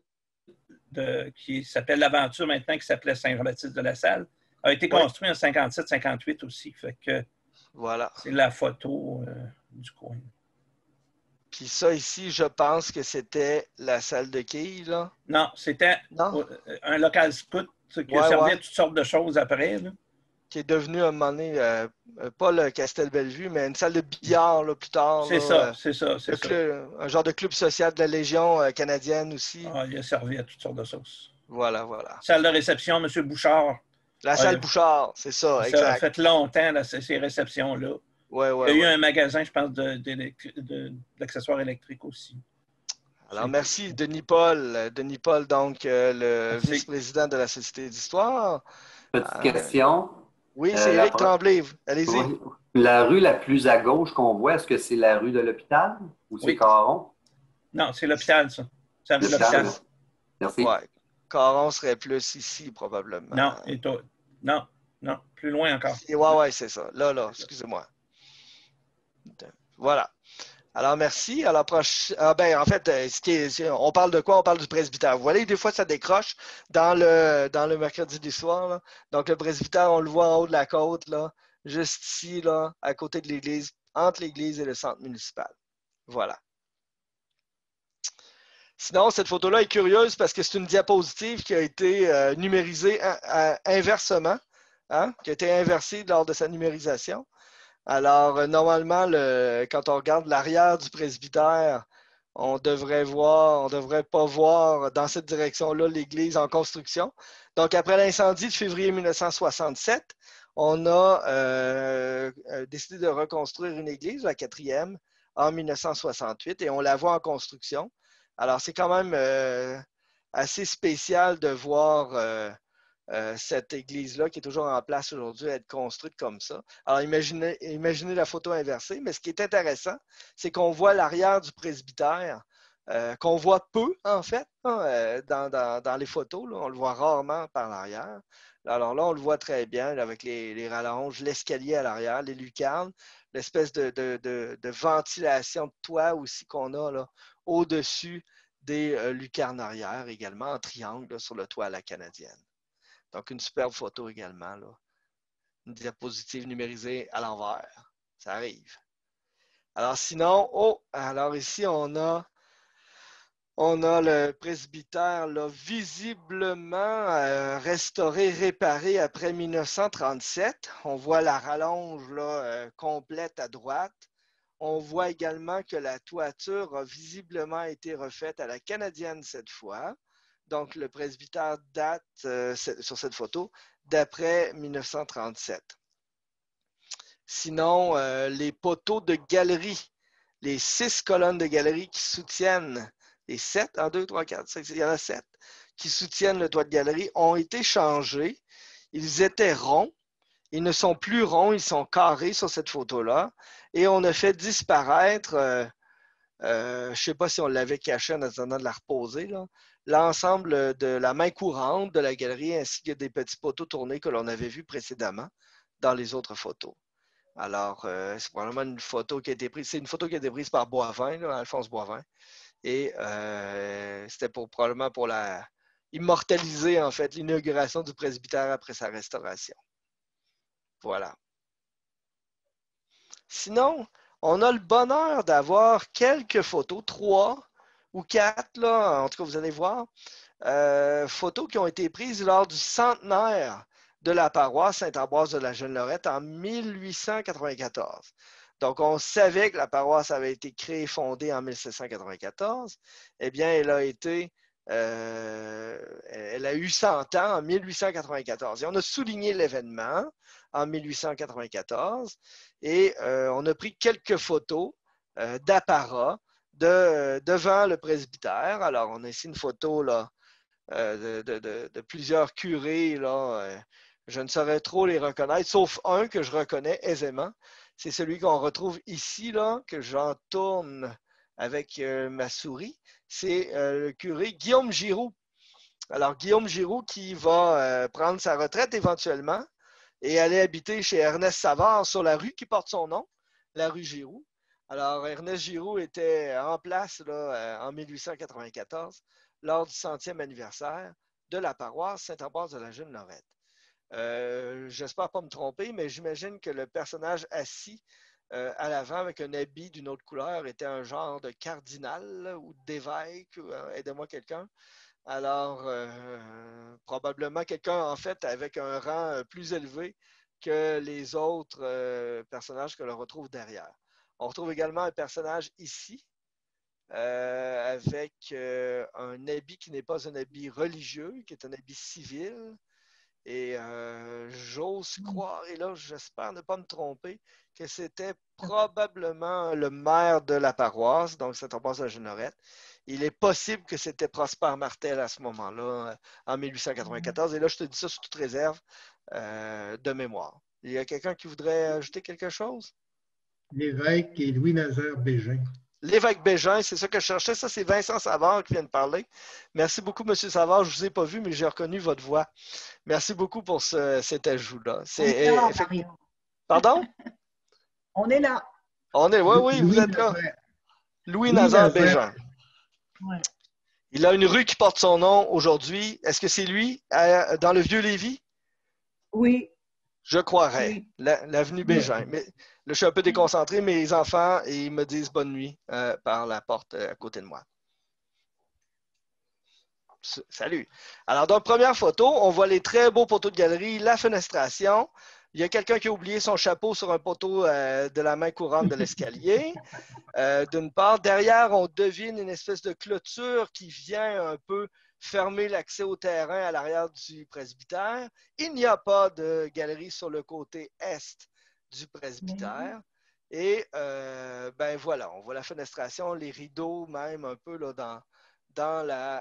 qui s'appelle l'Aventure maintenant, qui s'appelait Saint-Jean-Baptiste de la Salle, a été construite en 57-58 aussi. Fait que voilà. C'est la photo du coin. Puis ça ici, je pense que c'était la salle de quilles, là. Non, c'était un local scout qui a servi à toutes sortes de choses après. Là. Qui est devenu à un moment donné, pas le Castel Bellevue, mais une salle de billard là, plus tard. C'est ça. Un genre de club social de la Légion canadienne aussi. Ah, il a servi à toutes sortes de choses. Voilà. Salle de réception, M. Bouchard. La salle Bouchard, c'est ça, exact. Ça a fait longtemps, là, ces réceptions-là. Il y a eu un magasin, je pense, d'accessoires électriques aussi. Alors, merci, Denis Paul. Denis Paul, donc, le vice-président de la Société d'histoire. Petite question. Oui, c'est Éric Tremblay. Allez-y. Oui. La rue la plus à gauche qu'on voit, est-ce que c'est la rue de l'hôpital ou c'est Caron? Non, c'est l'hôpital, ça. C'est la rue de l'hôpital. Merci. Ouais. Caron serait plus ici, probablement. Non, plus loin encore. Oui, c'est ça. Là, excusez-moi. Voilà. Alors, merci. Alors, en fait, on parle de quoi? On parle du presbytère. Vous voyez, des fois, ça décroche dans le mercredi du soir. Là. Donc, le presbytère, on le voit en haut de la côte, là, juste ici, là, à côté de l'église, entre l'église et le centre municipal. Voilà. Sinon, cette photo-là est curieuse parce que c'est une diapositive qui a été numérisée inversement, hein, qui a été inversée lors de sa numérisation. Alors, normalement, quand on regarde l'arrière du presbytère, on devrait pas voir dans cette direction-là l'église en construction. Donc, après l'incendie de février 1967, on a décidé de reconstruire une église, la 4e, en 1968, et on la voit en construction. Alors, c'est quand même assez spécial de voir cette église-là, qui est toujours en place aujourd'hui, être construite comme ça. Alors, imaginez la photo inversée, mais ce qui est intéressant, c'est qu'on voit l'arrière du presbytère, qu'on voit peu, en fait, hein, dans les photos. Là, on le voit rarement par l'arrière. Alors là, on le voit très bien là, avec les rallonges, l'escalier à l'arrière, les lucarnes, l'espèce de ventilation de toit aussi qu'on a là, au-dessus des lucarnes arrière également, en triangle là, sur le toit à la canadienne. Donc, une superbe photo également, là. Une diapositive numérisée à l'envers. Ça arrive. Alors, sinon, alors ici, on a le presbytère là, visiblement restauré, réparé après 1937. On voit la rallonge là, complète à droite. On voit également que la toiture a visiblement été refaite à la canadienne cette fois. Donc, le presbytère date, sur cette photo, d'après 1937. Sinon, les poteaux de galerie, les 6 colonnes de galerie qui soutiennent, les 7, 1, 2, 3, 4, 5, 6, il y en a 7, qui soutiennent le toit de galerie, ont été changés. Ils étaient ronds. Ils ne sont plus ronds, ils sont carrés sur cette photo-là. Et on a fait disparaître, je ne sais pas si on l'avait caché en attendant de la reposer, l'ensemble de la main courante de la galerie ainsi que des petits poteaux tournés que l'on avait vus précédemment dans les autres photos. Alors, c'est probablement une photo qui a été prise. C'est une photo qui a été prise par Boivin, là, Alphonse Boivin. Et c'était probablement pour immortaliser, en fait, l'inauguration du presbytère après sa restauration. Voilà. Sinon, on a le bonheur d'avoir quelques photos, 3 ou 4, là, en tout cas, vous allez voir, photos qui ont été prises lors du centenaire de la paroisse Sainte-Ambroise de la Jeune-Lorette en 1894. Donc, on savait que la paroisse avait été créée, fondée en 1794. Eh bien, elle a eu 100 ans en 1894. Et on a souligné l'événement en 1894 et on a pris quelques photos d'apparat devant le presbytère. Alors, on a ici une photo là, de plusieurs curés. Là, je ne saurais trop les reconnaître, sauf un que je reconnais aisément. C'est celui qu'on retrouve ici, là, que j'entourne avec ma souris. C'est le curé Guillaume Giroux. Alors, Guillaume Giroux qui va prendre sa retraite éventuellement et aller habiter chez Ernest Savard sur la rue qui porte son nom, la rue Giroux. Alors, Ernest Giroux était en place là, en 1894 lors du 100e anniversaire de la paroisse Sainte-Ambroise de la Jeune-Lorette. J'espère pas me tromper, mais j'imagine que le personnage assis à l'avant avec un habit d'une autre couleur était un genre de cardinal là, ou d'évêque. Aidez-moi quelqu'un. Alors, probablement quelqu'un, en fait, avec un rang plus élevé que les autres personnages que l'on retrouve derrière. On retrouve également un personnage ici, avec un habit qui n'est pas un habit religieux, qui est un habit civil. Et j'ose croire, et là, j'espère ne pas me tromper, que c'était probablement le maire de la paroisse, donc Sainte-Ambroise de la Jeune-Lorette. Il est possible que c'était Prosper Martel à ce moment-là, en 1894. Et là, je te dis ça sous toute réserve de mémoire. Il y a quelqu'un qui voudrait ajouter quelque chose? L'évêque et Louis-Nazaire Bégin. L'évêque Bégin, c'est ça que je cherchais. Ça, c'est Vincent Savard qui vient de parler. Merci beaucoup, M. Savard. Je ne vous ai pas vu, mais j'ai reconnu votre voix. Merci beaucoup pour cet ajout-là. C'est là, Mario. Pardon? On est là. Oui, vous êtes là. Louis-Nazaire Bégin. Ouais. Il a une rue qui porte son nom aujourd'hui. Est-ce que c'est lui, dans le Vieux-Lévis? Oui. Je croirais. Oui. L'avenue Bégin. Mais, là, je suis un peu déconcentré. Mes enfants, ils me disent bonne nuit par la porte à côté de moi. Salut. Alors, dans la première photo, on voit les très beaux poteaux de galerie, la fenestration. Il y a quelqu'un qui a oublié son chapeau sur un poteau de la main courante de l'escalier. D'une part, derrière, on devine une espèce de clôture qui vient un peu fermer l'accès au terrain à l'arrière du presbytère. Il n'y a pas de galerie sur le côté est du presbytère. Et ben voilà, on voit la fenestration, les rideaux même un peu là, dans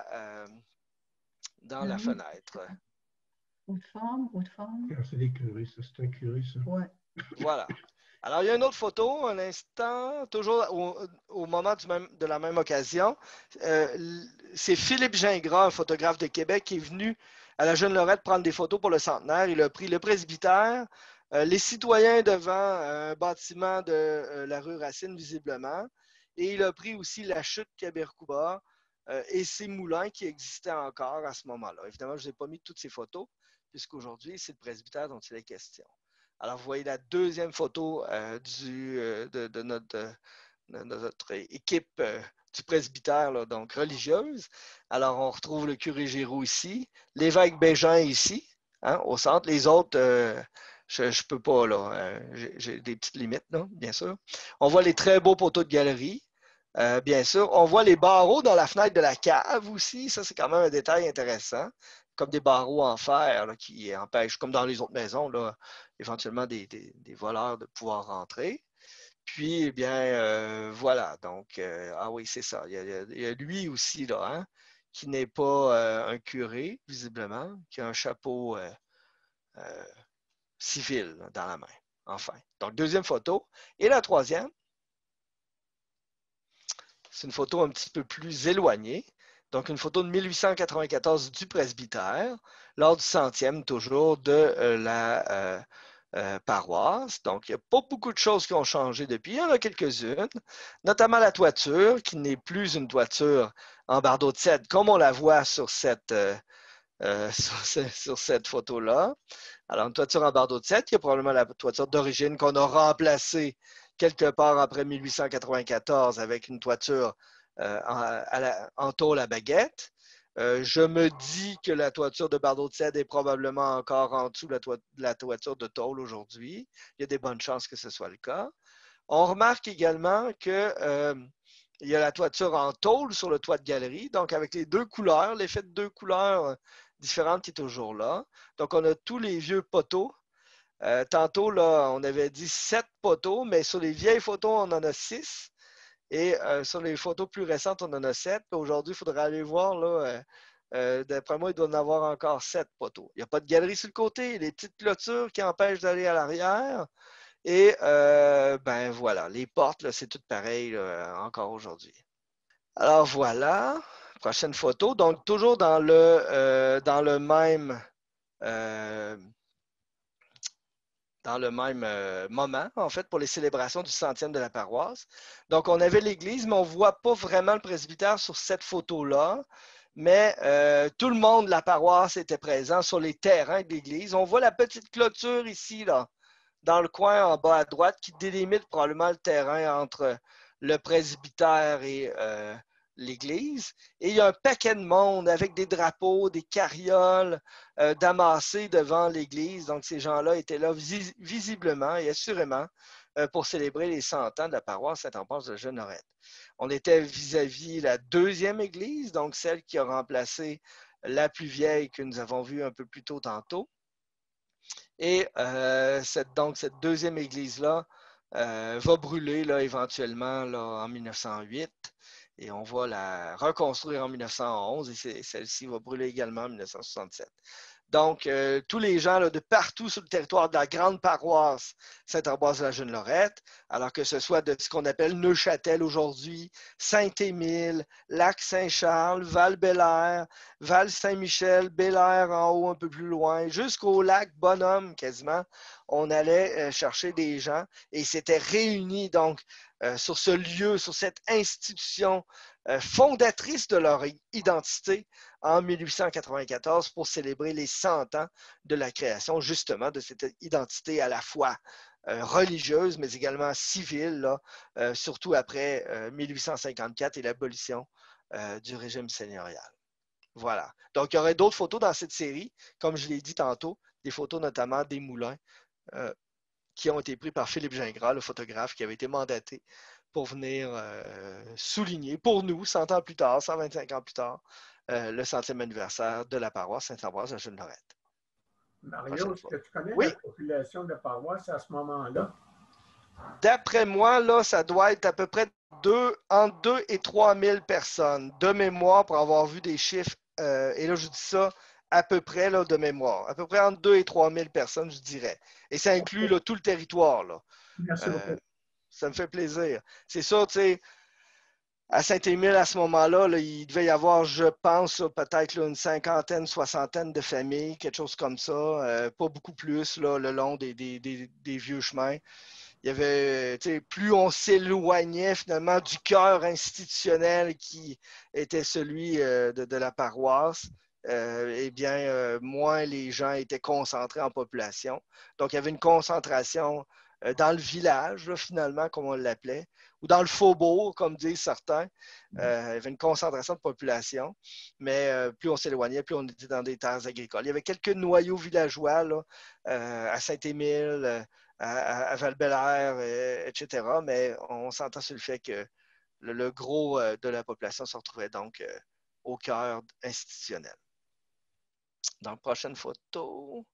la fenêtre. Haute forme, haute forme. Ah, c'est des curés, ça. C'est un curé, ça. Ouais. Voilà. Alors, il y a une autre photo, un instant, toujours au moment de la même occasion. C'est Philippe Gingras, un photographe de Québec, qui est venu à la Jeune Lorette prendre des photos pour le centenaire. Il a pris le presbytère, les citoyens devant un bâtiment de la rue Racine, visiblement, et il a pris aussi la chute Cabircouba et ses moulins qui existaient encore à ce moment-là. Évidemment, je n'ai pas mis toutes ces photos, puisqu'aujourd'hui, c'est le presbytère dont il est question. Alors, vous voyez la deuxième photo de notre équipe du presbytère, là, donc religieuse. Alors, on retrouve le curé Giroux ici, l'évêque Bégin ici, hein, au centre. Les autres, je ne peux pas, là. J'ai des petites limites, là, bien sûr. On voit les très beaux poteaux de galerie, bien sûr. On voit les barreaux dans la fenêtre de la cave aussi. Ça, c'est quand même un détail intéressant. Comme des barreaux en fer là, qui empêchent, comme dans les autres maisons, là, éventuellement des voleurs de pouvoir rentrer. Puis, eh bien, voilà. Donc, ah oui, c'est ça. Il y a lui aussi, là, hein, qui n'est pas un curé, visiblement, qui a un chapeau civil là, dans la main. Enfin. Donc, deuxième photo. Et la troisième, c'est une photo un petit peu plus éloignée. Donc, une photo de 1894 du presbytère, lors du 100e toujours de la paroisse. Donc, il n'y a pas beaucoup de choses qui ont changé depuis. Il y en a quelques-unes, notamment la toiture, qui n'est plus une toiture en bardeau de cèdre, comme on la voit sur cette photo-là. Alors, une toiture en bardeau de cèdre, qui est probablement la toiture d'origine qu'on a remplacée quelque part après 1894 avec une toiture en tôle à baguette. Je me dis que la toiture de bardeau de cèdre est probablement encore en dessous de la toiture de tôle aujourd'hui. Il y a des bonnes chances que ce soit le cas. On remarque également que il y a la toiture en tôle sur le toit de galerie, donc avec les deux couleurs, l'effet de deux couleurs différentes qui est toujours là. Donc, on a tous les vieux poteaux. Tantôt, là, on avait dit 7 poteaux, mais sur les vieilles photos, on en a 6. Et sur les photos plus récentes, on en a 7. Aujourd'hui, il faudra aller voir. Là, d'après moi, il doit en avoir encore 7 poteaux. Il n'y a pas de galerie sur le côté. Les petites clôtures qui empêchent d'aller à l'arrière. Et ben voilà, les portes, là, c'est tout pareil là, encore aujourd'hui. Alors voilà, prochaine photo. Donc, toujours dans le même moment, en fait, pour les célébrations du 100e de la paroisse. Donc, on avait l'église, mais on ne voit pas vraiment le presbytère sur cette photo-là. Mais tout le monde de la paroisse était présent sur les terrains de l'église. On voit la petite clôture ici, là, dans le coin en bas à droite, qui délimite probablement le terrain entre le presbytère et l'église. Et il y a un paquet de monde avec des drapeaux, des carrioles d'amassés devant l'église. Donc, ces gens-là étaient là visiblement et assurément pour célébrer les 100 ans de la paroisse Saint-Ambroise de Jeune Lorette. On était vis-à-vis la deuxième église, donc celle qui a remplacé la plus vieille que nous avons vue un peu plus tôt tantôt. Et cette deuxième église-là va brûler là, éventuellement là, en 1908. Et on va la reconstruire en 1911 et celle-ci va brûler également en 1967. Donc, tous les gens là, de partout sur le territoire de la grande paroisse Saint-Ambroise de la Jeune Lorette, alors que ce soit de ce qu'on appelle Neuchâtel aujourd'hui, Saint-Émile, Lac-Saint-Charles, Val-Bélair, Val-Saint-Michel, Bélair en haut un peu plus loin, jusqu'au lac Bonhomme quasiment, on allait chercher des gens et ils s'étaient réunis donc sur ce lieu, sur cette institution fondatrice de leur identité en 1894 pour célébrer les 100 ans de la création justement de cette identité à la fois religieuse, mais également civile, là, surtout après 1854 et l'abolition du régime seigneurial. Voilà. Donc, il y aurait d'autres photos dans cette série, comme je l'ai dit tantôt, des photos notamment des moulins qui ont été pris par Philippe Gingras, le photographe qui avait été mandaté pour venir souligner pour nous, 100 ans plus tard, 125 ans plus tard, le 100e anniversaire de la paroisse Sainte-Ambroise à Jeune-Lorette. Mario, est-ce que tu connais Oui. la population de paroisse à ce moment-là? D'après moi, là, ça doit être à peu près entre 2 et 3 000 personnes de mémoire pour avoir vu des chiffres. Et là, je dis ça à peu près là, de mémoire. À peu près entre 2 et 3 000 personnes, je dirais. Et ça inclut là, tout le territoire. Là. Merci beaucoup. Ça me fait plaisir. C'est ça, tu sais, à Saint-Émile, à ce moment-là, là, il devait y avoir, je pense, peut-être une cinquantaine, soixantaine de familles, quelque chose comme ça. Pas beaucoup plus là, le long des vieux chemins. Il y avait, plus on s'éloignait finalement du cœur institutionnel qui était celui de la paroisse, moins les gens étaient concentrés en population. Donc, il y avait une concentration dans le village, là, finalement, comme on l'appelait, ou dans le faubourg, comme disent certains. Il y avait une concentration de population, mais plus on s'éloignait, plus on était dans des terres agricoles. Il y avait quelques noyaux villageois là, à Saint-Émile, à Val-Bélair, etc. Mais on s'entend sur le fait que le gros de la population se retrouvait donc au cœur institutionnel. Dans la prochaine photo.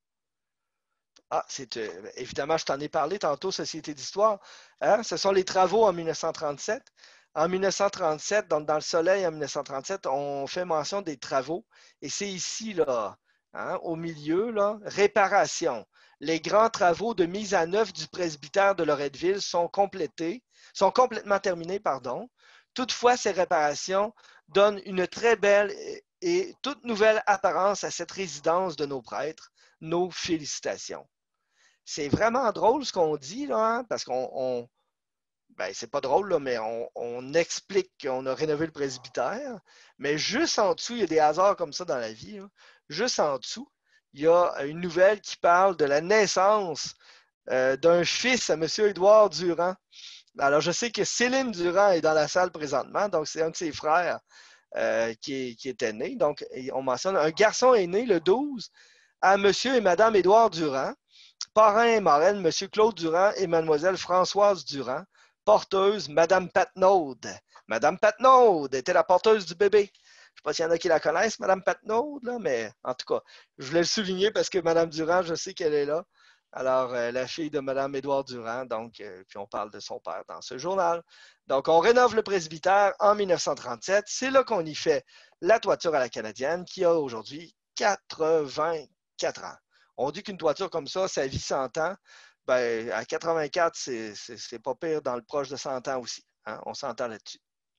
Ah, c'est évidemment, je t'en ai parlé tantôt, Société d'histoire. Hein? Ce sont les travaux en 1937. En 1937, dans le Soleil, en 1937, on fait mention des travaux. Et c'est ici, là, hein, au milieu, là, réparation. Les grands travaux de mise à neuf du presbytère de Loretteville sont complètement terminés, pardon. Toutefois, ces réparations donnent une très belle et toute nouvelle apparence à cette résidence de nos prêtres. Nos félicitations. C'est vraiment drôle ce qu'on dit, là, hein, parce qu'on c'est pas drôle, là, mais on explique qu'on a rénové le presbytère, mais juste en dessous, il y a des hasards comme ça dans la vie. Là. Juste en dessous, il y a une nouvelle qui parle de la naissance d'un fils à M. Édouard Durand. Alors, je sais que Céline Durand est dans la salle présentement, donc c'est un de ses frères qui était né. Donc, on mentionne un garçon est né le 12 à M. et Mme Édouard Durand, parrain et marraine M. Claude Durand et Mlle Françoise Durand, porteuse Mme Patnaud. Mme Patnaud était la porteuse du bébé. Je ne sais pas s'il y en a qui la connaissent, Mme Patnaud, là, mais en tout cas, je voulais le souligner parce que Mme Durand, je sais qu'elle est là. Alors, la fille de Mme Édouard Durand, donc, puis on parle de son père dans ce journal. Donc, on rénove le presbytère en 1937. C'est là qu'on y fait la toiture à la canadienne qui a aujourd'hui 84 ans. On dit qu'une toiture comme ça vit 100 ans. Ben, à 84, c'est pas pire dans le proche de 100 ans aussi. Hein? On s'entend là-dessus.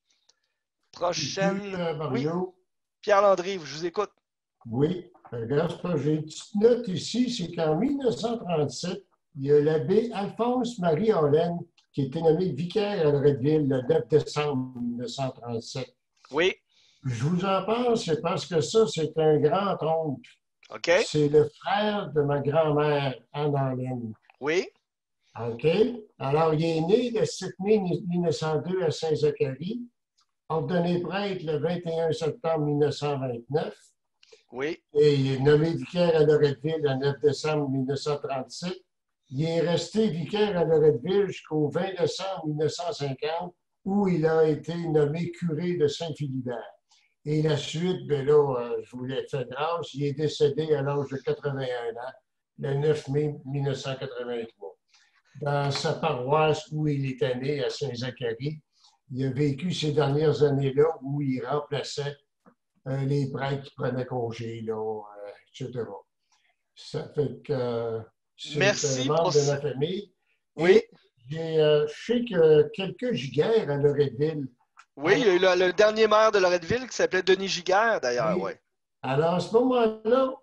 Prochaine. Mario. Oui. Pierre Landry, je vous écoute. Oui, regarde, j'ai une petite note ici, c'est qu'en 1937, il y a l'abbé Alphonse-Marie Hollen qui a été nommé vicaire à Loretteville le 9 décembre 1937. Oui. Je vous en parle, c'est parce que ça, c'est un grand-oncle. OK. C'est le frère de ma grand-mère, Anne Hollen. Oui. OK. Alors, il est né le 7 mai 1902 à Saint-Zacharie, ordonné prêtre le 21 septembre 1929. Oui. Et il est nommé vicaire à Loretteville le 9 décembre 1937. Il est resté vicaire à Loretteville jusqu'au 20 décembre 1950, où il a été nommé curé de Saint-Philibert. Et la suite, ben là, je vous l'ai fait grâce, il est décédé à l'âge de 81 ans, le 9 mai 1983. Dans sa paroisse où il est né, à Saint-Zacharie, il a vécu ces dernières années-là où il remplaçait les prêtres qui prenaient congé, là, etc. Ça fait que c'est un membre de ma famille. Oui. Et je sais que quelques giguères à Loretteville. Oui, il y a eu le dernier maire de Loretteville qui s'appelait Denis Giguère, d'ailleurs. Oui. Alors, à ce moment-là,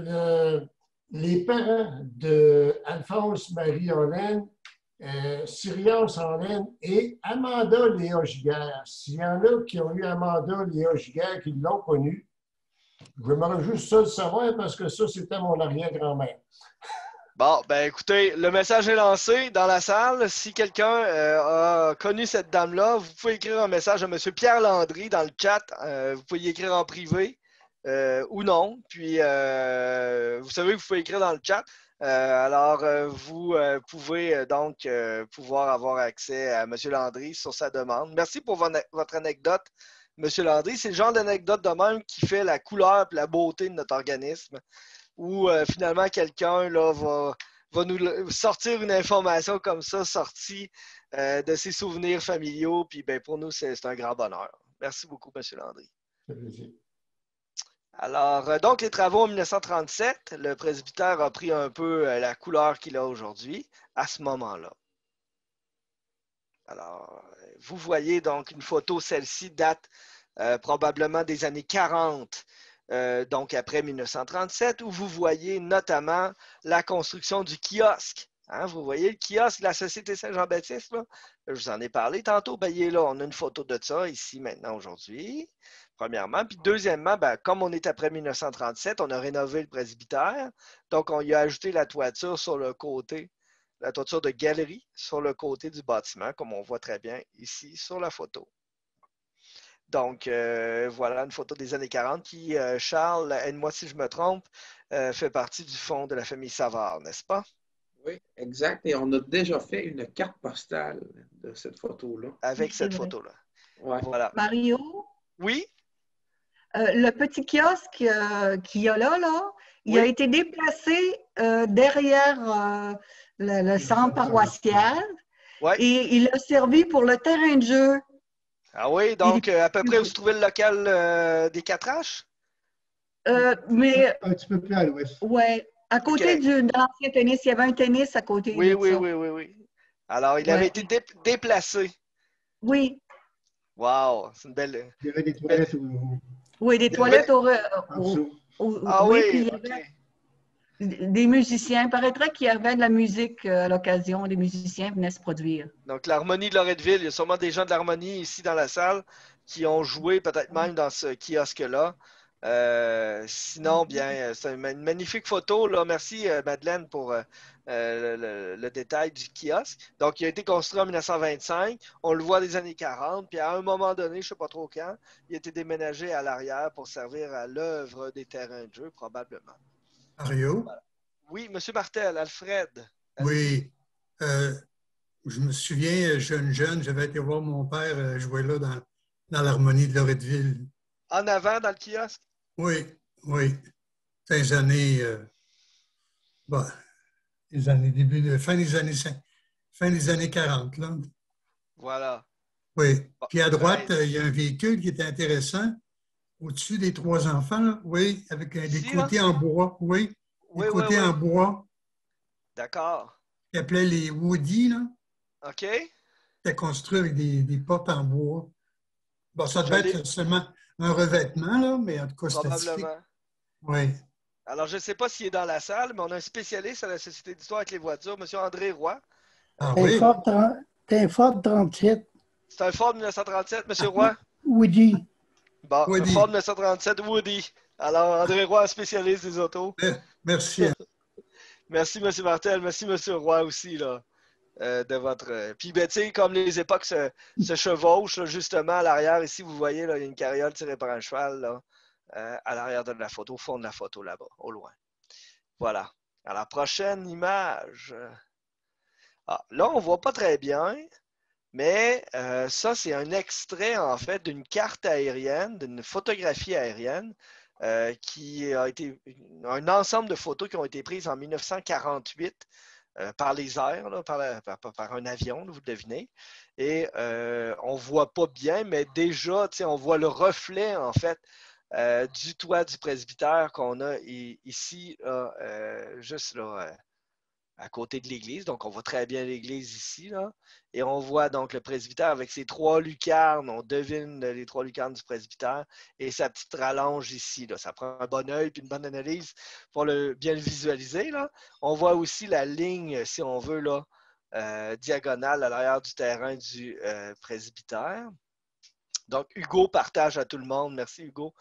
les parents d'Alphonse-Marie Hollen, Cyrios Hollen et Amanda Léa Giguère. S'il y en a qui ont eu Amanda Léa Giguère, qui l'ont connue, j'aimerais juste ça le savoir parce que ça, c'était mon arrière-grand-mère. Bon, ben écoutez, le message est lancé dans la salle. Si quelqu'un a connu cette dame-là, vous pouvez écrire un message à M. Pierre Landry dans le chat. Vous pouvez y écrire en privé. ou non. Puis, vous savez, vous pouvez écrire dans le chat. Alors, vous pouvez donc pouvoir avoir accès à M. Landry sur sa demande. Merci pour votre anecdote, M. Landry. C'est le genre d'anecdote de même qui fait la couleur et la beauté de notre organisme, où finalement quelqu'un là, va nous sortir une information comme ça, sortie de ses souvenirs familiaux. Puis ben, pour nous, c'est un grand bonheur. Merci beaucoup, M. Landry. Alors, donc, les travaux en 1937, le presbytère a pris un peu la couleur qu'il a aujourd'hui, à ce moment-là. Alors, vous voyez donc une photo, celle-ci date probablement des années 40, donc après 1937, où vous voyez notamment la construction du kiosque. Hein, vous voyez le kiosque de la Société Saint-Jean-Baptiste, là? Je vous en ai parlé tantôt. Ben, il est là, on a une photo de ça ici, maintenant, aujourd'hui. Premièrement. Puis deuxièmement, ben, comme on est après 1937, on a rénové le presbytère. Donc, on y a ajouté la toiture sur le côté, la toiture de galerie sur le côté du bâtiment, comme on voit très bien ici sur la photo. Donc, voilà une photo des années 40 qui, Charles, aide-moi si je me trompe, fait partie du fonds de la famille Savard, n'est-ce pas? Oui, exact. Et on a déjà fait une carte postale de cette photo-là. Avec cette photo-là. Ouais. Voilà. Mario? Oui? Le petit kiosque qu'il y a là, il a été déplacé derrière le centre paroissial et il a servi pour le terrain de jeu. Ah oui, donc à peu près où se trouvait le local des 4H? Mais un petit peu plus à l'ouest. Oui, à côté de l'ancien tennis, il y avait un tennis à côté de ça. Oui. Alors, il avait été déplacé. Oui. Wow, c'est une belle... Il y avait des toilettes Oui, des toilettes Ah oui, puis il y avait des musiciens. Il paraîtrait qu'il y avait de la musique à l'occasion. Les musiciens venaient se produire. Donc, l'Harmonie de Loretteville, il y a sûrement des gens de l'Harmonie ici dans la salle qui ont joué peut-être même dans ce kiosque-là. Sinon, bien, c'est une magnifique photo. Là. Merci, Madeleine, pour le détail du kiosque. Donc, il a été construit en 1925. On le voit des années 40. Puis, à un moment donné, je ne sais pas trop quand, il a été déménagé à l'arrière pour servir à l'œuvre des terrains de jeu, probablement. Mario? Voilà. Oui, M. Martel, Alfred. Oui. Je me souviens, jeune, j'avais été voir mon père jouer là dans l'Harmonie de Loretteville. En avant, dans le kiosque? Oui. Fin des années, fin des années 40, là. Voilà. Oui. Puis à droite, il y a un véhicule qui était intéressant. Au-dessus des 3 enfants, là. Oui, avec des côtés en bois. Oui. Des côtés en bois. D'accord. Ils appelaient les Woody, là. OK. C'était construit avec des portes en bois. Bon, ça devait être seulement un revêtement, là, mais en tout cas, c'était typique. Oui. Alors, je ne sais pas s'il est dans la salle, mais on a un spécialiste à la Société d'histoire avec les voitures, M. André Roy. Ah oui? C'est un Ford 37. C'est un Ford 1937, M. Roy? Woody. Bon, un Ford 1937 Woody. Alors, André Roy, spécialiste des autos. Merci. Merci, M. Martel. Merci, M. Roy aussi, là. De votre... Puis, ben, tu sais, comme les époques se chevauchent, là, justement, à l'arrière, ici, vous voyez, là, il y a une carriole tirée par un cheval, là, à l'arrière de la photo, au fond de la photo, là-bas, au loin. Voilà. Alors, prochaine image. Ah, là, on ne voit pas très bien, mais ça, c'est un extrait, en fait, d'une carte aérienne, d'une photographie aérienne, qui a été un ensemble de photos qui ont été prises en 1948 par les airs, là, par un avion, là, vous devinez. Et on ne voit pas bien, mais déjà, on voit le reflet, en fait, du toit du presbytère qu'on a ici, là, juste là, à côté de l'église. Donc, on voit très bien l'église ici, là. Et on voit donc le presbytère avec ses 3 lucarnes. On devine les 3 lucarnes du presbytère et sa petite rallonge ici, là. Ça prend un bon œil et une bonne analyse pour bien le visualiser, là. On voit aussi la ligne, si on veut, là, diagonale à l'arrière du terrain du presbytère. Donc, Hugo partage à tout le monde. Merci, Hugo.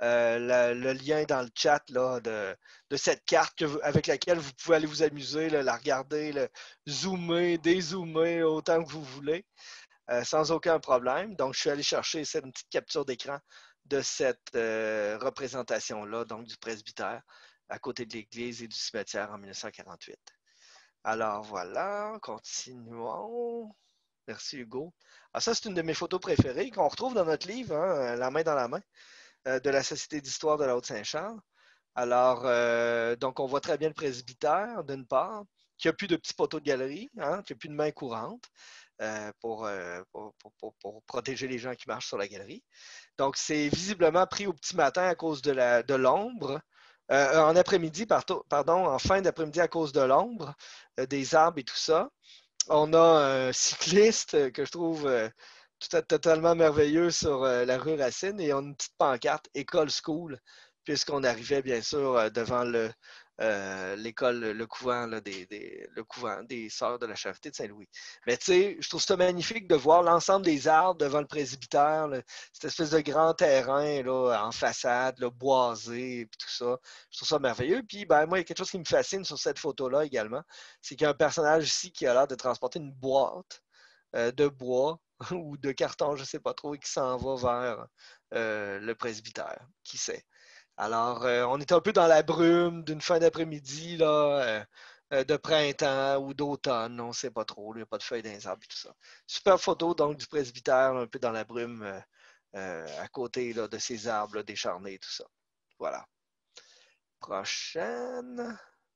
Le lien dans le chat là, de cette carte avec laquelle vous pouvez aller vous amuser, là, la regarder, zoomer, dézoomer autant que vous voulez, sans aucun problème. Donc, je suis allé chercher une petite capture d'écran de cette représentation-là, donc du presbytère, à côté de l'église et du cimetière en 1948. Alors voilà, continuons. Merci Hugo. Ah, ça, c'est une de mes photos préférées qu'on retrouve dans notre livre, hein, La main dans la main, de la Société d'histoire de la Haute-Saint-Charles. Alors, donc, on voit très bien le presbytère, d'une part, qui n'a plus de petits poteaux de galerie, hein, qui n'a plus de main courante pour protéger les gens qui marchent sur la galerie. Donc, c'est visiblement pris au petit matin à cause de l'ombre. En après-midi, en fin d'après-midi à cause de l'ombre, des arbres et tout ça. On a un cycliste que je trouve totalement merveilleux sur la rue Racine et on a une petite pancarte École School, puisqu'on arrivait bien sûr devant l'école, le couvent des Sœurs de la Charité de Saint-Louis. Mais tu sais, je trouve ça magnifique de voir l'ensemble des arbres devant le presbytère, là, cette espèce de grand terrain là, en façade, là, boisé, et tout ça. Je trouve ça merveilleux. Puis, ben, moi, il y a quelque chose qui me fascine sur cette photo-là également, c'est qu'il y a un personnage ici qui a l'air de transporter une boîte de bois ou de carton, je ne sais pas trop, et qui s'en va vers le presbytère. Qui sait? Alors, on est un peu dans la brume d'une fin d'après-midi de printemps ou d'automne, on ne sait pas trop, il n'y a pas de feuilles dans les arbres et tout ça. Super photo donc du presbytère, un peu dans la brume, à côté là, de ces arbres là, décharnés et tout ça. Voilà. Prochaine.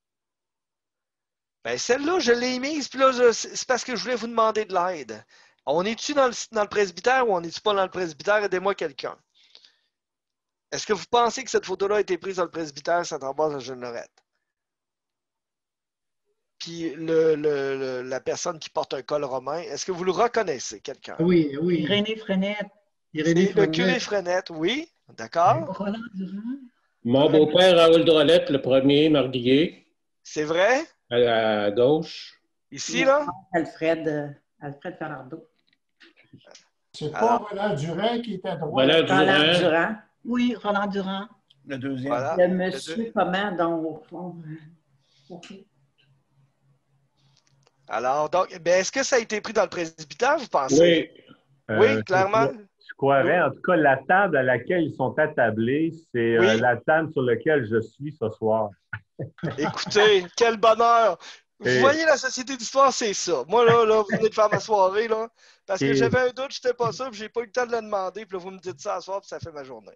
Ben, celle-là, je l'ai mise, puis là, c'est parce que je voulais vous demander de l'aide. On est-tu dans le presbytère ou on n'est-tu pas dans le presbytère? Aidez-moi quelqu'un. Est-ce que vous pensez que cette photo-là a été prise dans le presbytère Saint-Ambroise de Jeune-Lorette? Puis la personne qui porte un col romain, est-ce que vous le reconnaissez, quelqu'un? Oui, oui. René Frenette. C'est le curé Frenette, oui. D'accord. Roland Durand. Mon beau-père, Raoul Drolette, le premier marguillier. C'est vrai? À gauche. Ici, là? Alfred Falardeau. C'est pas Roland Durand qui est à droite. Roland Durand. Oui, Roland Durand. Le deuxième. Voilà. Le monsieur comment, donc, au fond. OK. Alors, donc, ben, est-ce que ça a été pris dans le presbytère, vous pensez? Oui. Oui, clairement. Je croirais. En tout cas, la table à laquelle ils sont attablés, c'est la table sur laquelle je suis ce soir. Écoutez, quel bonheur! Vous voyez, la Société d'histoire, c'est ça. Moi, là, vous venez de faire ma soirée, là, parce que j'avais un doute, je n'étais pas sûr, puis j'ai pas eu le temps de le demander, puis là, vous me dites ça ce soir, puis ça fait ma journée.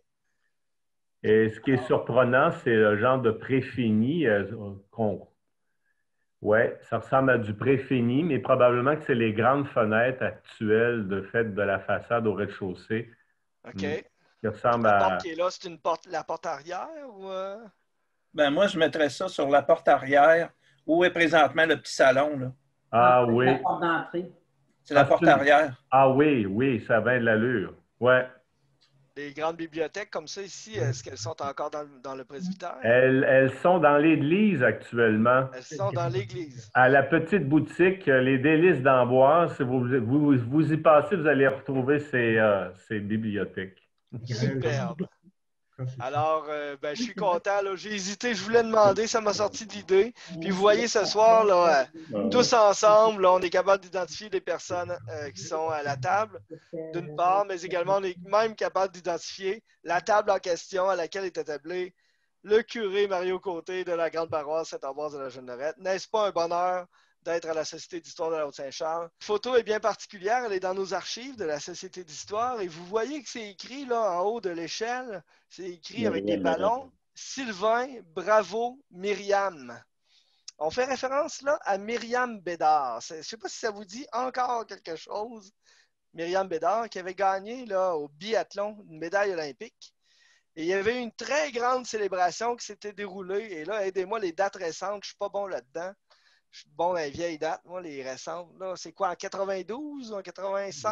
Et ce qui est surprenant, c'est le genre de préfini qu'on... Oui, ça ressemble à du préfini, mais probablement que c'est les grandes fenêtres actuelles de fait de la façade au rez-de-chaussée. OK. Qui ressemble la à... porte qui est là, c'est la porte arrière ou... Ben, moi, je mettrais ça sur la porte arrière, où est présentement le petit salon. Là. Ah oui. La porte d'entrée. C'est la porte arrière. Ah oui, ça va de l'allure. Ouais. Les grandes bibliothèques comme ça ici, est-ce qu'elles sont encore dans le presbytère? Elles sont dans l'église actuellement. Elles sont dans l'église. À la petite boutique, les Délices d'Amboise, si vous y passez, vous allez retrouver ces bibliothèques. Superbe. Alors, ben, je suis content. J'ai hésité, je voulais demander, ça m'a sorti d'idée. Puis vous voyez ce soir, là, tous ensemble, là, on est capable d'identifier les personnes qui sont à la table, d'une part, mais également on est même capable d'identifier la table en question à laquelle est établi le curé Mario Côté de la grande paroisse Saint-Ambroise de la Jeune-Lorette. N'est-ce pas un bonheur d'être à la Société d'histoire de la Haute-Saint-Charles? La photo est bien particulière, elle est dans nos archives de la Société d'histoire et vous voyez que c'est écrit là en haut de l'échelle, c'est écrit avec des ballons, Sylvain, Bravo, Myriam. On fait référence là à Myriam Bédard. Je ne sais pas si ça vous dit encore quelque chose. Myriam Bédard qui avait gagné là, au biathlon une médaille olympique. Et il y avait une très grande célébration qui s'était déroulée. Et là, aidez-moi, les dates récentes, je ne suis pas bon là-dedans. Je suis bon dans les vieilles dates, moi, les récentes. Là, c'est quoi, en 92 ou en 85?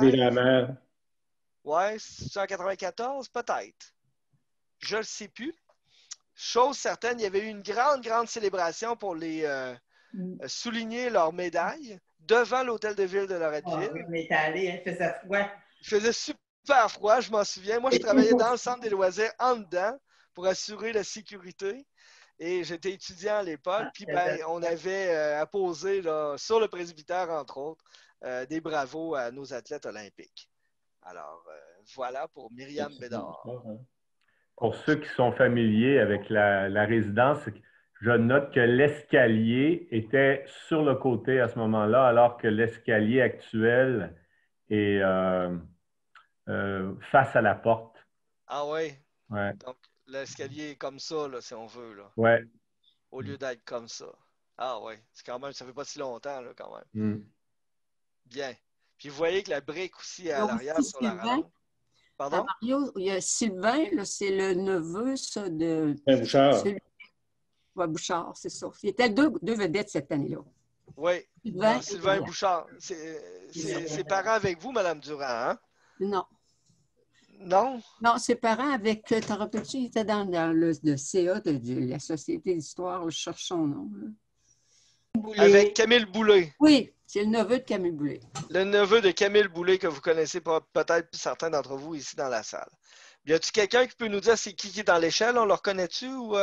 Ouais, c'est en 94, peut-être. Je ne le sais plus. Chose certaine, il y avait eu une grande célébration pour les souligner leurs médailles devant l'hôtel de ville de Loretteville. Oh, on est allé, il faisait froid. Il faisait super froid, je m'en souviens. Moi, je travaillais dans le centre des loisirs en dedans pour assurer la sécurité. Et j'étais étudiant à l'époque, puis ben, on avait apposé là, sur le presbytère, entre autres, des bravos à nos athlètes olympiques. Alors, voilà pour Myriam Bédard. Pour ceux qui sont familiers avec la résidence, je note que l'escalier était sur le côté à ce moment-là, alors que l'escalier actuel est face à la porte. Ah oui? Ouais. Donc, l'escalier est comme ça, là, si on veut, là. Ouais. Au lieu d'être comme ça. Ah oui, c'est quand même, ça fait pas si longtemps, là, quand même. Bien. Puis vous voyez que la brique aussi est à l'arrière sur la rallonge. Pardon? Mario, il y a Sylvain, c'est le neveu, ça, de... Bouchard. Oui, Bouchard, c'est ça. Il était deux vedettes cette année-là. Oui, Sylvain Bouchard. C'est parents avec vous, Mme Durand, hein? Non. Non? Non, ses parents avec, te rappelles-tu, il était dans le CA de la Société d'histoire, je cherche son nom. Avec Camille Boulay. Oui, c'est le neveu de Camille Boulay. Le neveu de Camille Boulay que vous connaissez peut-être certains d'entre vous ici dans la salle. Y a-t-il quelqu'un qui peut nous dire c'est qui est dans l'échelle? On le reconnaît-tu ou...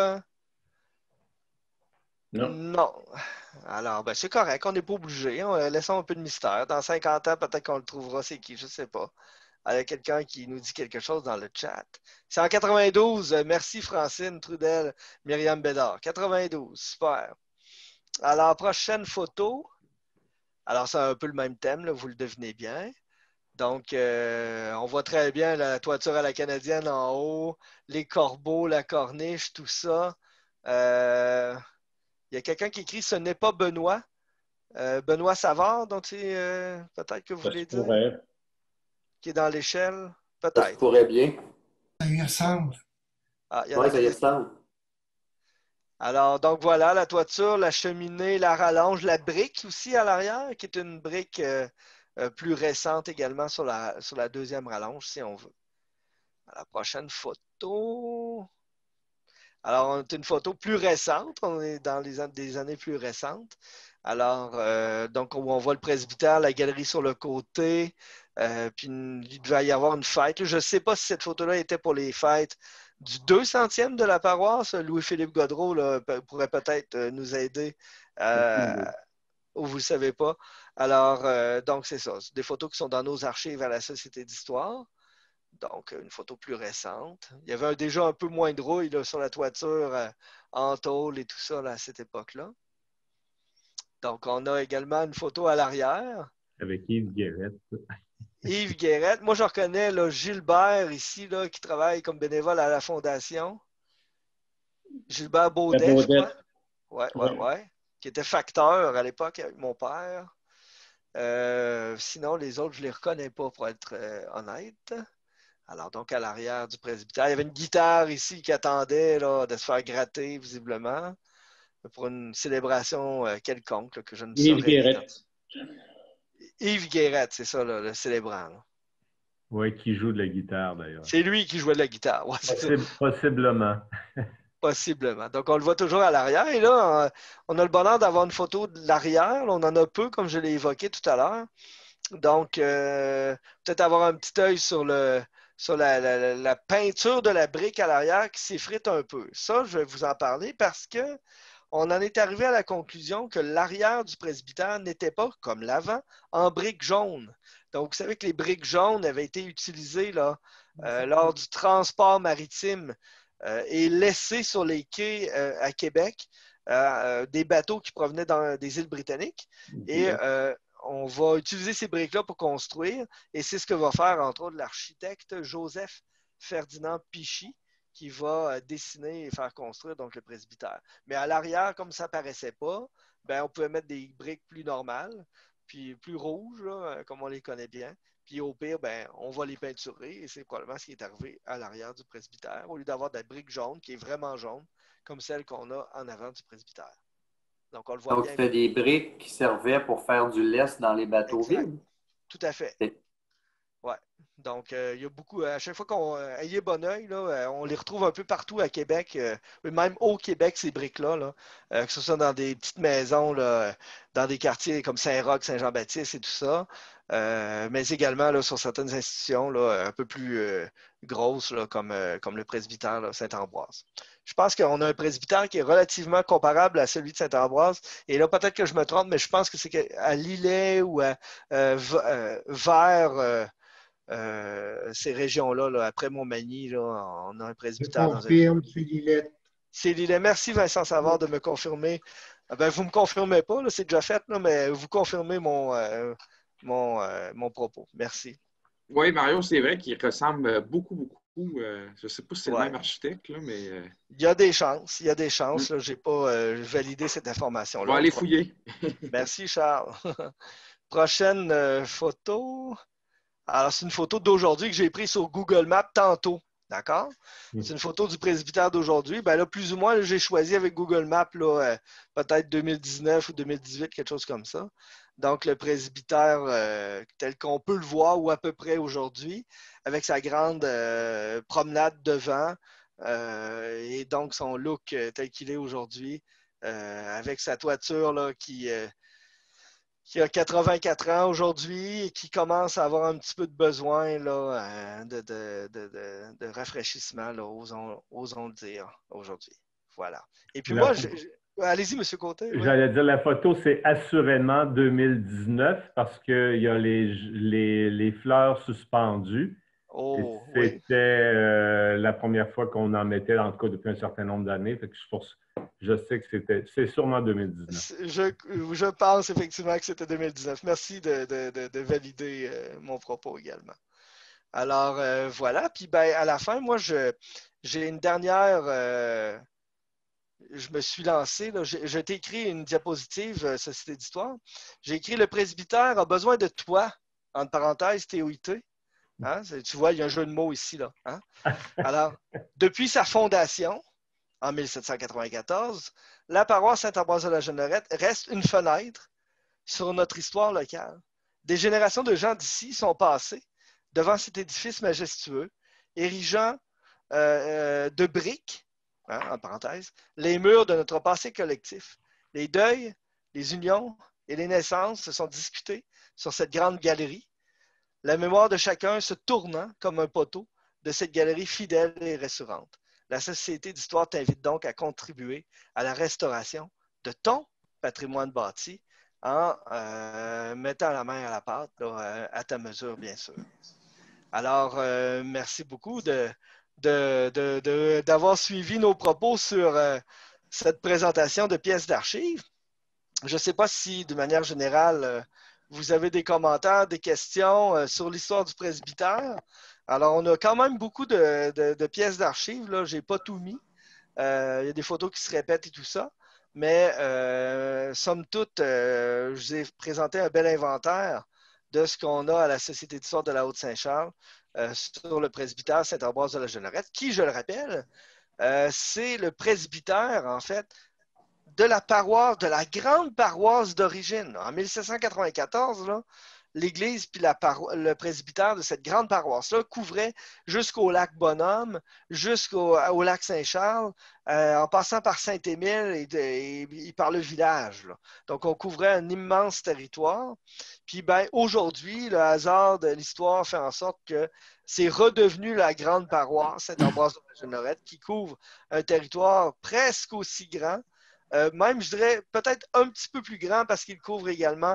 Non. Non. Alors, ben, c'est correct, on n'est pas obligé. Laissons un peu de mystère. Dans 50 ans, peut-être qu'on le trouvera, c'est qui, je ne sais pas. Il y a quelqu'un qui nous dit quelque chose dans le chat. C'est en 92. Merci Francine Trudel, Myriam Bédard. 92, super. Alors, prochaine photo. Alors, c'est un peu le même thème, là, vous le devinez bien. Donc, on voit très bien la toiture à la canadienne en haut, les corbeaux, la corniche, tout ça. Il y a quelqu'un qui écrit « Ce n'est pas Benoît ». Benoît Savard, donc c'est peut-être que vous voulez dire. Qui est dans l'échelle, peut-être. Ça pourrait bien. Ça y ressemble. Ah, oui, ça y ressemble. Alors, donc voilà, la toiture, la cheminée, la rallonge, la brique aussi à l'arrière, qui est une brique plus récente également sur la deuxième rallonge, si on veut. À la prochaine photo. Alors, c'est une photo plus récente. On est dans des années plus récentes. Alors, donc, on voit le presbytère, la galerie sur le côté. Puis, il devait y avoir une fête. Je ne sais pas si cette photo-là était pour les fêtes du 200e de la paroisse. Louis-Philippe Godreau là, pourrait peut-être nous aider. Ou vous ne le savez pas. Alors, donc, c'est ça. C'est des photos qui sont dans nos archives à la Société d'histoire. Donc, une photo plus récente. Il y avait déjà un peu moins de rouille là, sur la toiture en tôle et tout ça là, à cette époque-là. Donc, on a également une photo à l'arrière. Avec Yves Guérette. Yves Guérette. Moi, je reconnais là, Gilbert ici, là, qui travaille comme bénévole à la Fondation. Gilbert Baudet, je crois. Oui. Qui était facteur à l'époque avec mon père. Sinon, les autres, je ne les reconnais pas, pour être honnête. Alors, donc, à l'arrière du presbytère, il y avait une guitare ici qui attendait là, de se faire gratter, visiblement, pour une célébration quelconque là, que je ne saurais. Yves Guérette. Yves Guérette, c'est ça, là, le célébrant. Oui, qui joue de la guitare, d'ailleurs. C'est lui qui jouait de la guitare. Ouais, possiblement. Possiblement. Donc, on le voit toujours à l'arrière. Et là, on a le bonheur d'avoir une photo de l'arrière. On en a peu, comme je l'ai évoqué tout à l'heure. Donc, peut-être avoir un petit œil sur la peinture de la brique à l'arrière qui s'effrite un peu. Ça, je vais vous en parler parce que on en est arrivé à la conclusion que l'arrière du presbytère n'était pas, comme l'avant, en briques jaunes. Donc, vous savez que les briques jaunes avaient été utilisées là, lors du transport maritime et laissées sur les quais à Québec, des bateaux qui provenaient des îles britanniques. Et on va utiliser ces briques-là pour construire, et c'est ce que va faire, entre autres, l'architecte Joseph Ferdinand Pichy, qui va dessiner et faire construire donc, le presbytère. Mais à l'arrière, comme ça ne paraissait pas, ben, on pouvait mettre des briques plus normales, puis plus rouges, là, comme on les connaît bien. Puis au pire, ben, on va les peinturer, et c'est probablement ce qui est arrivé à l'arrière du presbytère, au lieu d'avoir des briques jaunes, qui est vraiment jaune, comme celle qu'on a en avant du presbytère. Donc, on le voit bien. Donc, c'était des briques qui servaient pour faire du lest dans les bateaux vides. Tout à fait. Oui. Donc, il y a beaucoup. À chaque fois qu'on ayez bon oeil, là, on les retrouve un peu partout à Québec, même au Québec, ces briques-là, là, que ce soit dans des petites maisons, là, dans des quartiers comme Saint-Roch, Saint-Jean-Baptiste et tout ça, mais également là, sur certaines institutions là, un peu plus grosses, là, comme le presbytère là, Saint-Ambroise. Je pense qu'on a un presbytère qui est relativement comparable à celui de Saint-Ambroise. Et là, peut-être que je me trompe, mais je pense que c'est à Lillet ou vers ces régions-là. Là. Après Montmagny, là, on a un Je presbytère dans un... confirme, c'est Lillette. C'est Lillet. Merci Vincent Savard de me confirmer. Ben, vous ne me confirmez pas, c'est déjà fait, là, mais vous confirmez mon propos. Merci. Oui, Mario, c'est vrai qu'il ressemble beaucoup. Je ne sais pas si c'est le même architecte, là, mais... Il y a des chances. Je n'ai pas validé cette information-là. On va aller fouiller. Merci, Charles. Prochaine photo. Alors, c'est une photo d'aujourd'hui que j'ai prise sur Google Maps tantôt. D'accord? C'est une photo du presbytère d'aujourd'hui. Ben là, plus ou moins, j'ai choisi avec Google Maps peut-être 2019 ou 2018, quelque chose comme ça. Donc, le presbytère tel qu'on peut le voir ou à peu près aujourd'hui, avec sa grande promenade devant et donc son look tel qu'il est aujourd'hui, avec sa toiture là, qui a 84 ans aujourd'hui et qui commence à avoir un petit peu de besoin là, de rafraîchissement, là, osons le dire, aujourd'hui. Voilà. Et puis moi, allez-y, M. Côté. Oui. J'allais dire, la photo, c'est assurément 2019 parce qu'il y a les fleurs suspendues. Oh, c'était la première fois qu'on en mettait, en tout cas depuis un certain nombre d'années. Je sais que c'est sûrement 2019. Je pense effectivement que c'était 2019. Merci de valider mon propos également. Alors, voilà. Puis, ben, à la fin, moi, j'ai une dernière... je me suis lancé. J'ai écrit une diapositive, Société d'histoire. J'ai écrit « Le presbytère a besoin de toi », entre parenthèses, TOIT. Hein? Tu vois, il y a un jeu de mots ici. Là, hein? Alors, depuis sa fondation, en 1794, la paroisse Saint-Ambroise de la Jeûnerette reste une fenêtre sur notre histoire locale. Des générations de gens d'ici sont passées devant cet édifice majestueux, érigeant de briques, hein, en parenthèse, les murs de notre passé collectif. Les deuils, les unions et les naissances se sont discutés sur cette grande galerie, la mémoire de chacun se tournant comme un poteau de cette galerie fidèle et ressurante. La Société d'histoire t'invite donc à contribuer à la restauration de ton patrimoine bâti en mettant la main à la pâte, là, à ta mesure, bien sûr. Alors, merci beaucoup d'avoir suivi nos propos sur cette présentation de pièces d'archives. Je ne sais pas si, de manière générale, vous avez des commentaires, des questions sur l'histoire du presbytère. Alors, on a quand même beaucoup de pièces d'archives. Je n'ai pas tout mis. Il y a des photos qui se répètent et tout ça. Mais, somme toute, je vous ai présenté un bel inventaire de ce qu'on a à la Société d'histoire de la Haute-Saint-Charles sur le presbytère Saint-Ambroise de la Jeûnerette, qui, je le rappelle, c'est le presbytère, en fait, de la paroisse, de la grande paroisse d'origine. En 1794, l'Église puis le presbytère de cette grande paroisse-là couvrait jusqu'au lac Bonhomme, jusqu'au lac Saint-Charles, en passant par Saint-Émile et par le village. Là. Donc, on couvrait un immense territoire. Puis, ben, aujourd'hui, le hasard de l'histoire fait en sorte que c'est redevenu la grande paroisse Saint-Ambroise de la Jeûnerette qui couvre un territoire presque aussi grand. Même, je dirais, peut-être un petit peu plus grand parce qu'il couvre également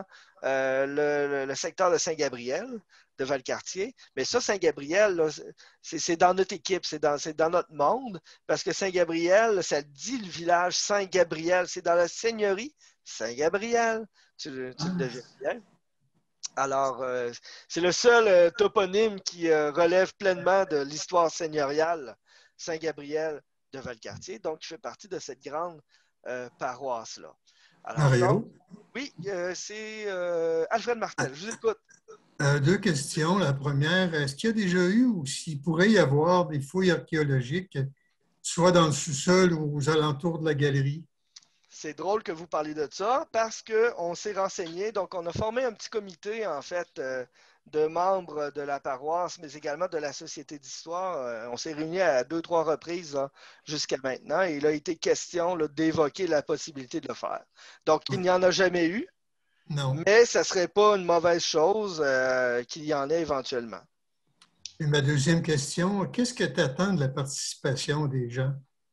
le secteur de Saint-Gabriel, de Valcartier. Mais ça, Saint-Gabriel, c'est dans notre équipe, c'est dans notre monde, parce que Saint-Gabriel, ça dit le village Saint-Gabriel, c'est dans la seigneurie Saint-Gabriel. Tu le deviens bien. Alors, c'est le seul toponyme qui relève pleinement de l'histoire seigneuriale Saint-Gabriel de Valcartier, donc il fait partie de cette grande paroisse-là. Alors, Mario? donc, oui, c'est Alfred Martel. Je vous écoute. Deux questions. La première, est-ce qu'il y a déjà eu ou s'il pourrait y avoir des fouilles archéologiques, soit dans le sous-sol ou aux alentours de la galerie? C'est drôle que vous parliez de ça parce qu'on s'est renseigné. Donc, on a formé un petit comité, en fait, de membres de la paroisse, mais également de la Société d'histoire. On s'est réunis à 2-3 reprises jusqu'à maintenant et il a été question d'évoquer la possibilité de le faire. Donc, il n'y en a jamais eu, mais ça ne serait pas une mauvaise chose qu'il y en ait éventuellement. Et ma deuxième question, qu'est-ce que tu attends de la participation des gens?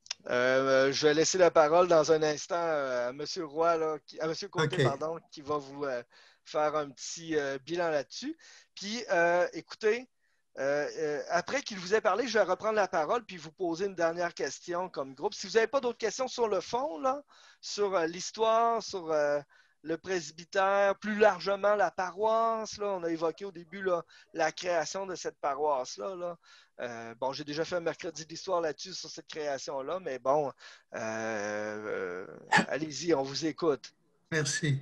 Je vais laisser la parole dans un instant à M. Roy, à M. Côté, Okay. qui va vous faire un petit bilan là-dessus. Puis, écoutez, Après qu'il vous ait parlé, je vais reprendre la parole puis vous poser une dernière question comme groupe. Si vous n'avez pas d'autres questions sur le fond, là, sur l'histoire, sur le presbytère, plus largement la paroisse, là, on a évoqué au début là, la création de cette paroisse-là. Là. Bon, j'ai déjà fait un mercredi d'histoire là-dessus sur cette création-là, mais bon, allez-y, on vous écoute. Merci.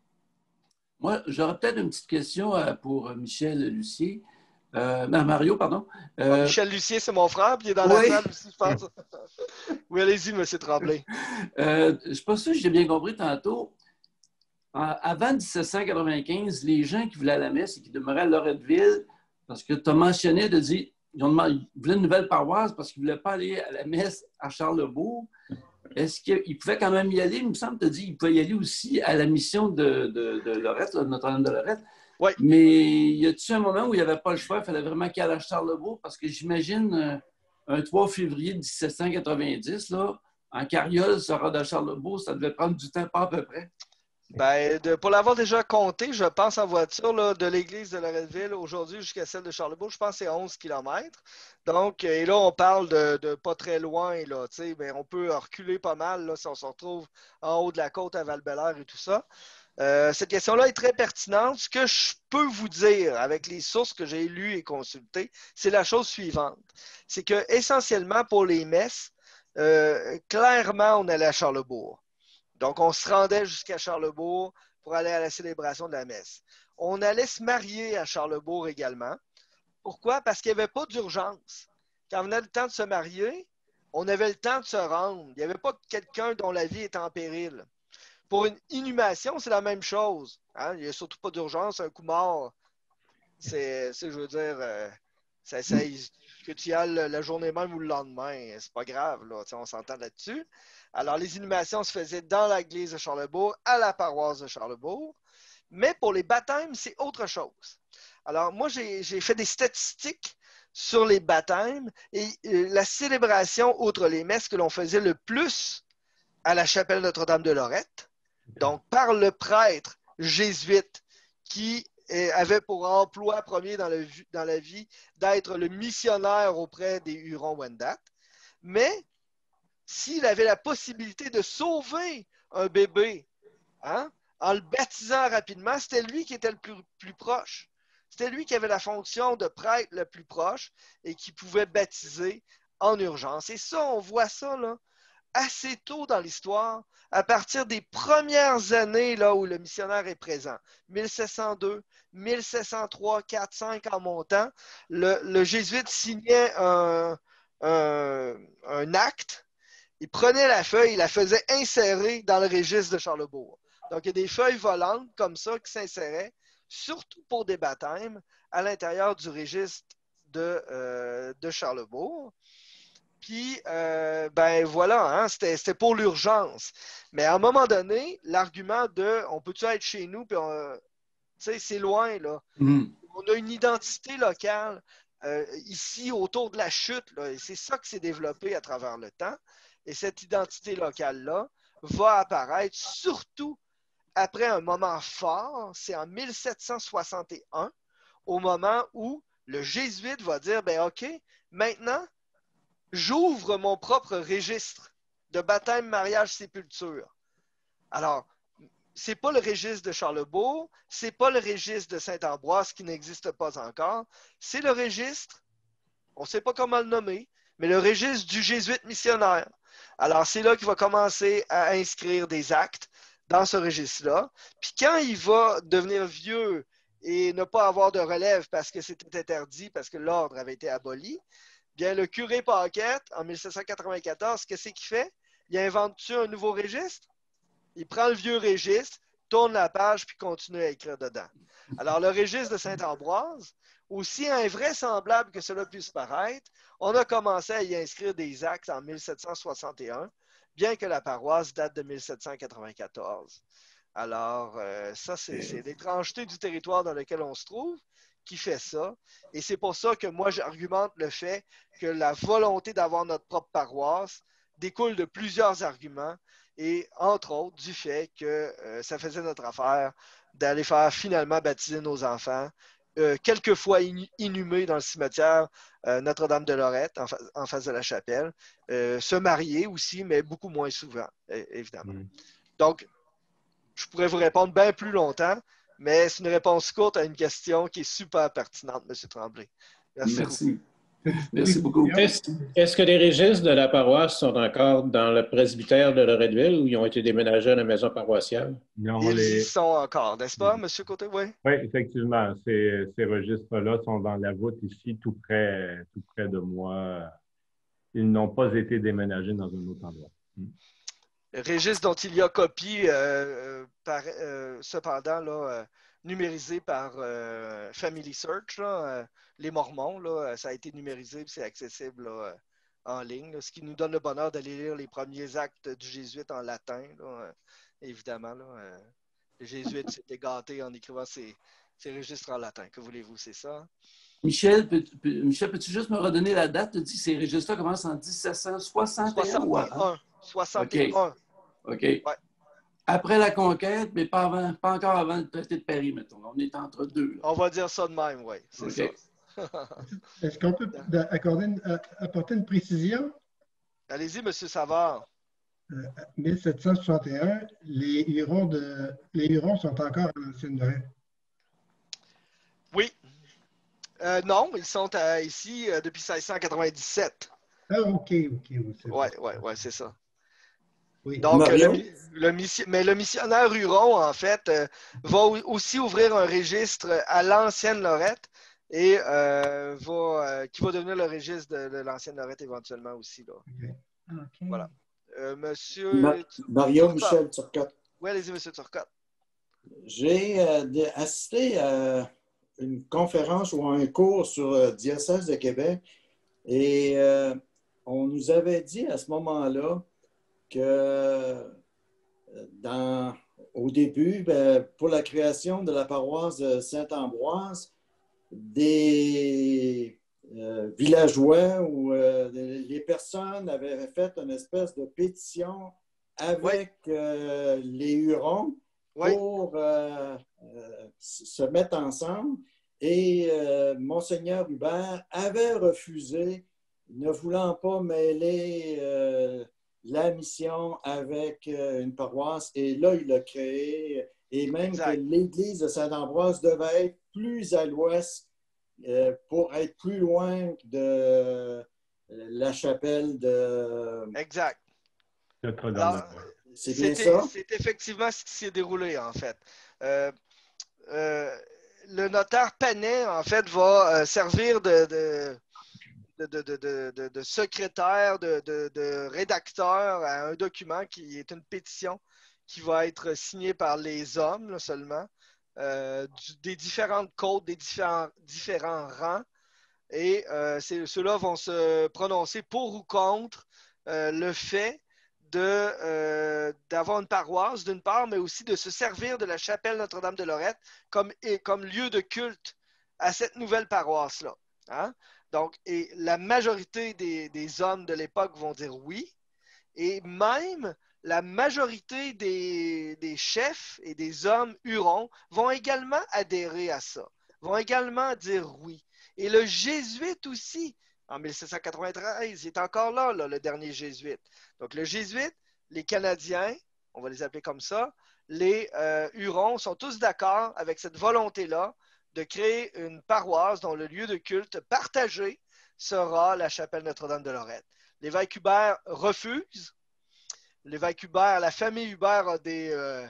Moi, j'aurais peut-être une petite question pour Michel Lucier. Mario, pardon. Michel Lucier, c'est mon frère, puis il est dans la salle aussi, je pense. Oui, allez-y, M. Tremblay. Je ne sais pas si j'ai bien compris tantôt. Avant 1795, les gens qui voulaient à la messe et qui demeuraient à Loretteville, parce que tu as mentionné de dire ils voulaient une nouvelle paroisse parce qu'ils ne voulaient pas aller à la messe à Charlebourg. Est-ce qu'ils pouvaient quand même y aller? Il me semble que tu as dit qu'ils pouvaient y aller aussi à la mission de Lorette, Notre-Dame de Lorette. Oui. Mais y a-t-il un moment où il n'y avait pas le choix, il fallait vraiment qu'il aille à Charlebourg? Parce que j'imagine un 3 février 1790, là, en carriole, se rendre à Charlebourg, ça devait prendre du temps, pas à peu près. Ben, pour l'avoir déjà compté, je pense en voiture là, de l'église de Loretteville aujourd'hui jusqu'à celle de Charlebourg, je pense que c'est 11 km. Donc, et là, on parle de pas très loin, là, mais on peut reculer pas mal là, si on se retrouve en haut de la côte à Val-Bélair et tout ça. Cette question-là est très pertinente. Ce que je peux vous dire avec les sources que j'ai lues et consultées, c'est la chose suivante. C'est que essentiellement pour les messes, clairement, on allait à Charlebourg. Donc, on se rendait jusqu'à Charlebourg pour aller à la célébration de la messe. On allait se marier à Charlebourg également. Pourquoi? Parce qu'il n'y avait pas d'urgence. Quand venait le temps de se marier, on avait le temps de se rendre. Il n'y avait pas quelqu'un dont la vie était en péril. Pour une inhumation, c'est la même chose. Hein? Il n'y a surtout pas d'urgence. Un coup mort, c'est je veux dire, que tu y ailles la journée même ou le lendemain. C'est pas grave, là. On s'entend là-dessus. Alors, les inhumations se faisaient dans l'église de Charlebourg, à la paroisse de Charlebourg. Mais pour les baptêmes, c'est autre chose. Alors, moi, j'ai fait des statistiques sur les baptêmes et la célébration, outre les messes, que l'on faisait le plus à la chapelle Notre-Dame de Lorette, donc par le prêtre jésuite qui avait pour emploi premier dans la vie d'être le missionnaire auprès des Hurons-Wendat. Mais s'il avait la possibilité de sauver un bébé hein, en le baptisant rapidement, c'était lui qui était le plus proche. C'était lui qui avait la fonction de prêtre le plus proche et qui pouvait baptiser en urgence. Et ça, on voit ça là, assez tôt dans l'histoire, à partir des premières années là, où le missionnaire est présent. 1702, 1703, 4, 5 en montant, le jésuite signait un acte. Il prenait la feuille, il la faisait insérer dans le registre de Charlebourg. Donc, il y a des feuilles volantes comme ça qui s'inséraient, surtout pour des baptêmes, à l'intérieur du registre de Charlebourg. Puis, ben voilà, hein, c'était pour l'urgence. Mais à un moment donné, l'argument de « on peut-tu être chez nous? » Puis, tu sais, c'est loin, là. On a une identité locale ici, autour de la chute, là, et c'est ça qui s'est développé à travers le temps. Et cette identité locale-là va apparaître surtout après un moment fort, c'est en 1761, au moment où le jésuite va dire, ben OK, maintenant, j'ouvre mon propre registre de baptême, mariage, sépulture. Alors, c'est pas le registre de Charlebourg, c'est pas le registre de Saint-Ambroise qui n'existe pas encore, c'est le registre, on ne sait pas comment le nommer, mais le registre du jésuite missionnaire. Alors, c'est là qu'il va commencer à inscrire des actes dans ce registre-là. Puis quand il va devenir vieux et ne pas avoir de relève parce que c'était interdit, parce que l'ordre avait été aboli, bien, le curé Paquette, en 1794, qu'est-ce qu'il fait? Il invente-tu un nouveau registre? Il prend le vieux registre, tourne la page, puis continue à écrire dedans. Alors, le registre de Saint-Ambroise, aussi invraisemblable que cela puisse paraître, on a commencé à y inscrire des actes en 1761, bien que la paroisse date de 1794. Alors, ça, c'est l'étrangeté du territoire dans lequel on se trouve qui fait ça. Et c'est pour ça que moi, j'argumente le fait que la volonté d'avoir notre propre paroisse découle de plusieurs arguments et, entre autres, du fait que ça faisait notre affaire d'aller faire finalement baptiser nos enfants quelques fois inhumés dans le cimetière Notre-Dame de Lorette, en face de la chapelle. Se marier aussi, mais beaucoup moins souvent, évidemment. Donc, je pourrais vous répondre bien plus longtemps, mais c'est une réponse courte à une question qui est super pertinente, M. Tremblay. Merci. Merci beaucoup. Est-ce que les registres de la paroisse sont encore dans le presbytère de Loretteville ou ils ont été déménagés à la maison paroissiale? Non, ils y sont encore, n'est-ce pas, M. Côté? Oui, effectivement. Ces registres-là sont dans la voûte ici, tout près de moi. Ils n'ont pas été déménagés dans un autre endroit. Registre dont il y a copie, cependant, là, numérisé par Family Search, là, les Mormons, là, ça a été numérisé et c'est accessible là, en ligne, là, ce qui nous donne le bonheur d'aller lire les premiers actes du jésuite en latin. Là, évidemment, là, les jésuites s'étaient gâtés en écrivant ces registres en latin. Que voulez-vous, c'est ça? Michel, peux-tu juste me redonner la date? Tu dis que ces registres-là commencent en 1761? 61. OK. Ouais. Après la conquête, mais pas encore avant le traité de Paris, mettons. On est entre deux. Là. On va dire ça de même, oui. C'est ça. Est-ce qu'on peut apporter une précision? Allez-y, M. Savard. 1761, les Hurons sont encore en Ancienne-Lorraine. Oui. Non, ils sont ici depuis 1697. Ah, OK. Oui, c'est ça. Oui. Donc, le missionnaire Huron, en fait, va aussi ouvrir un registre à l'ancienne Lorette et qui va devenir le registre de l'ancienne Lorette éventuellement aussi. Là. Okay. Voilà. Monsieur... Mario Michel Turcotte. Oui, allez-y, Monsieur Turcotte. J'ai assisté à une conférence ou à un cours sur le diocèse de Québec et on nous avait dit à ce moment-là que au début, pour la création de la paroisse de Saint-Ambroise, des villageois ou les personnes avaient fait une espèce de pétition avec les Hurons pour se mettre ensemble. Et Monseigneur Hubert avait refusé, ne voulant pas mêler la mission avec une paroisse. Et là, il l'a créé. Et même que l'église de Saint-Ambroise devait être plus à l'ouest pour être plus loin de la chapelle de... Exact. Notre-Dame. C'est bien ça? C'est effectivement ce qui s'est déroulé, en fait. Le notaire Panet, en fait, va servir de secrétaire, de rédacteur à un document qui est une pétition qui va être signée par les hommes là, seulement, des différentes côtes, des différents rangs. Et ceux-là vont se prononcer pour ou contre le fait d'avoir une paroisse, d'une part, mais aussi de se servir de la chapelle Notre-Dame de Lorette comme lieu de culte à cette nouvelle paroisse-là. Hein? Donc, et la majorité des hommes de l'époque vont dire oui, et même la majorité des chefs et des hommes hurons vont également adhérer à ça, vont également dire oui. Et le jésuite aussi, en 1793, il est encore là, le dernier jésuite. Donc, le jésuite, les Canadiens, on va les appeler comme ça, les Hurons sont tous d'accord avec cette volonté-là de créer une paroisse dont le lieu de culte partagé sera la chapelle Notre-Dame de Lorette. L'évêque Hubert refuse. L'évêque Hubert, la famille Hubert a des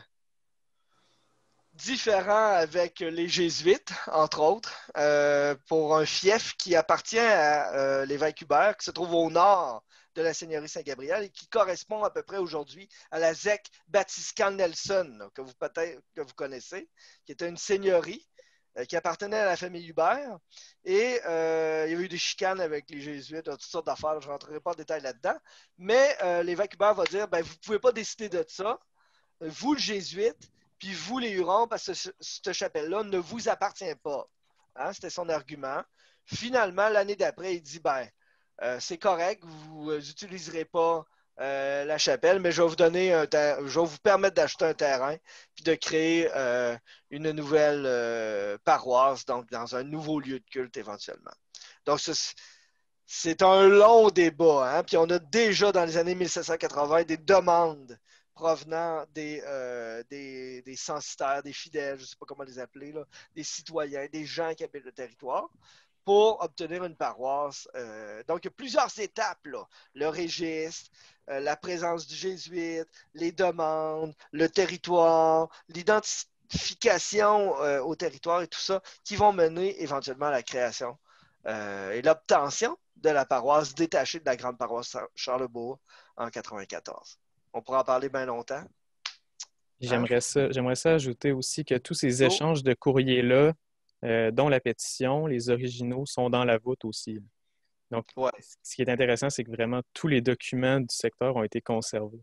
différends avec les jésuites, entre autres, pour un fief qui appartient à l'évêque Hubert, qui se trouve au nord de la seigneurie Saint-Gabriel et qui correspond à peu près aujourd'hui à la zec Batiscan Nelson, là, que vous connaissez, qui était une seigneurie qui appartenait à la famille Hubert. Et il y a eu des chicanes avec les jésuites, toutes sortes d'affaires, je ne rentrerai pas en détail là-dedans. Mais l'évêque Hubert va dire, ben, vous ne pouvez pas décider de ça, vous le jésuite, puis vous les Hurons, parce que cette chapelle-là ne vous appartient pas. Hein? C'était son argument. Finalement, l'année d'après, il dit, ben, c'est correct, vous n'utiliserez pas la chapelle, mais je vais vous donner je vais vous permettre d'acheter un terrain puis de créer une nouvelle paroisse, donc dans un nouveau lieu de culte éventuellement. Donc, c'est un long débat, hein? Puis on a déjà dans les années 1780 des demandes provenant des censitaires, des fidèles, je ne sais pas comment les appeler, là, des citoyens, des gens qui habitent le territoire, pour obtenir une paroisse. Donc, il y a plusieurs étapes, là. Le registre, la présence du jésuite, les demandes, le territoire, l'identification au territoire et tout ça, qui vont mener éventuellement à la création et l'obtention de la paroisse détachée de la grande paroisse Charlesbourg en 1994. On pourra en parler bien longtemps. J'aimerais ça ajouter aussi que tous ces échanges de courriers-là, dont la pétition, les originaux sont dans la voûte aussi. Donc, ce qui est intéressant, c'est que vraiment tous les documents du secteur ont été conservés.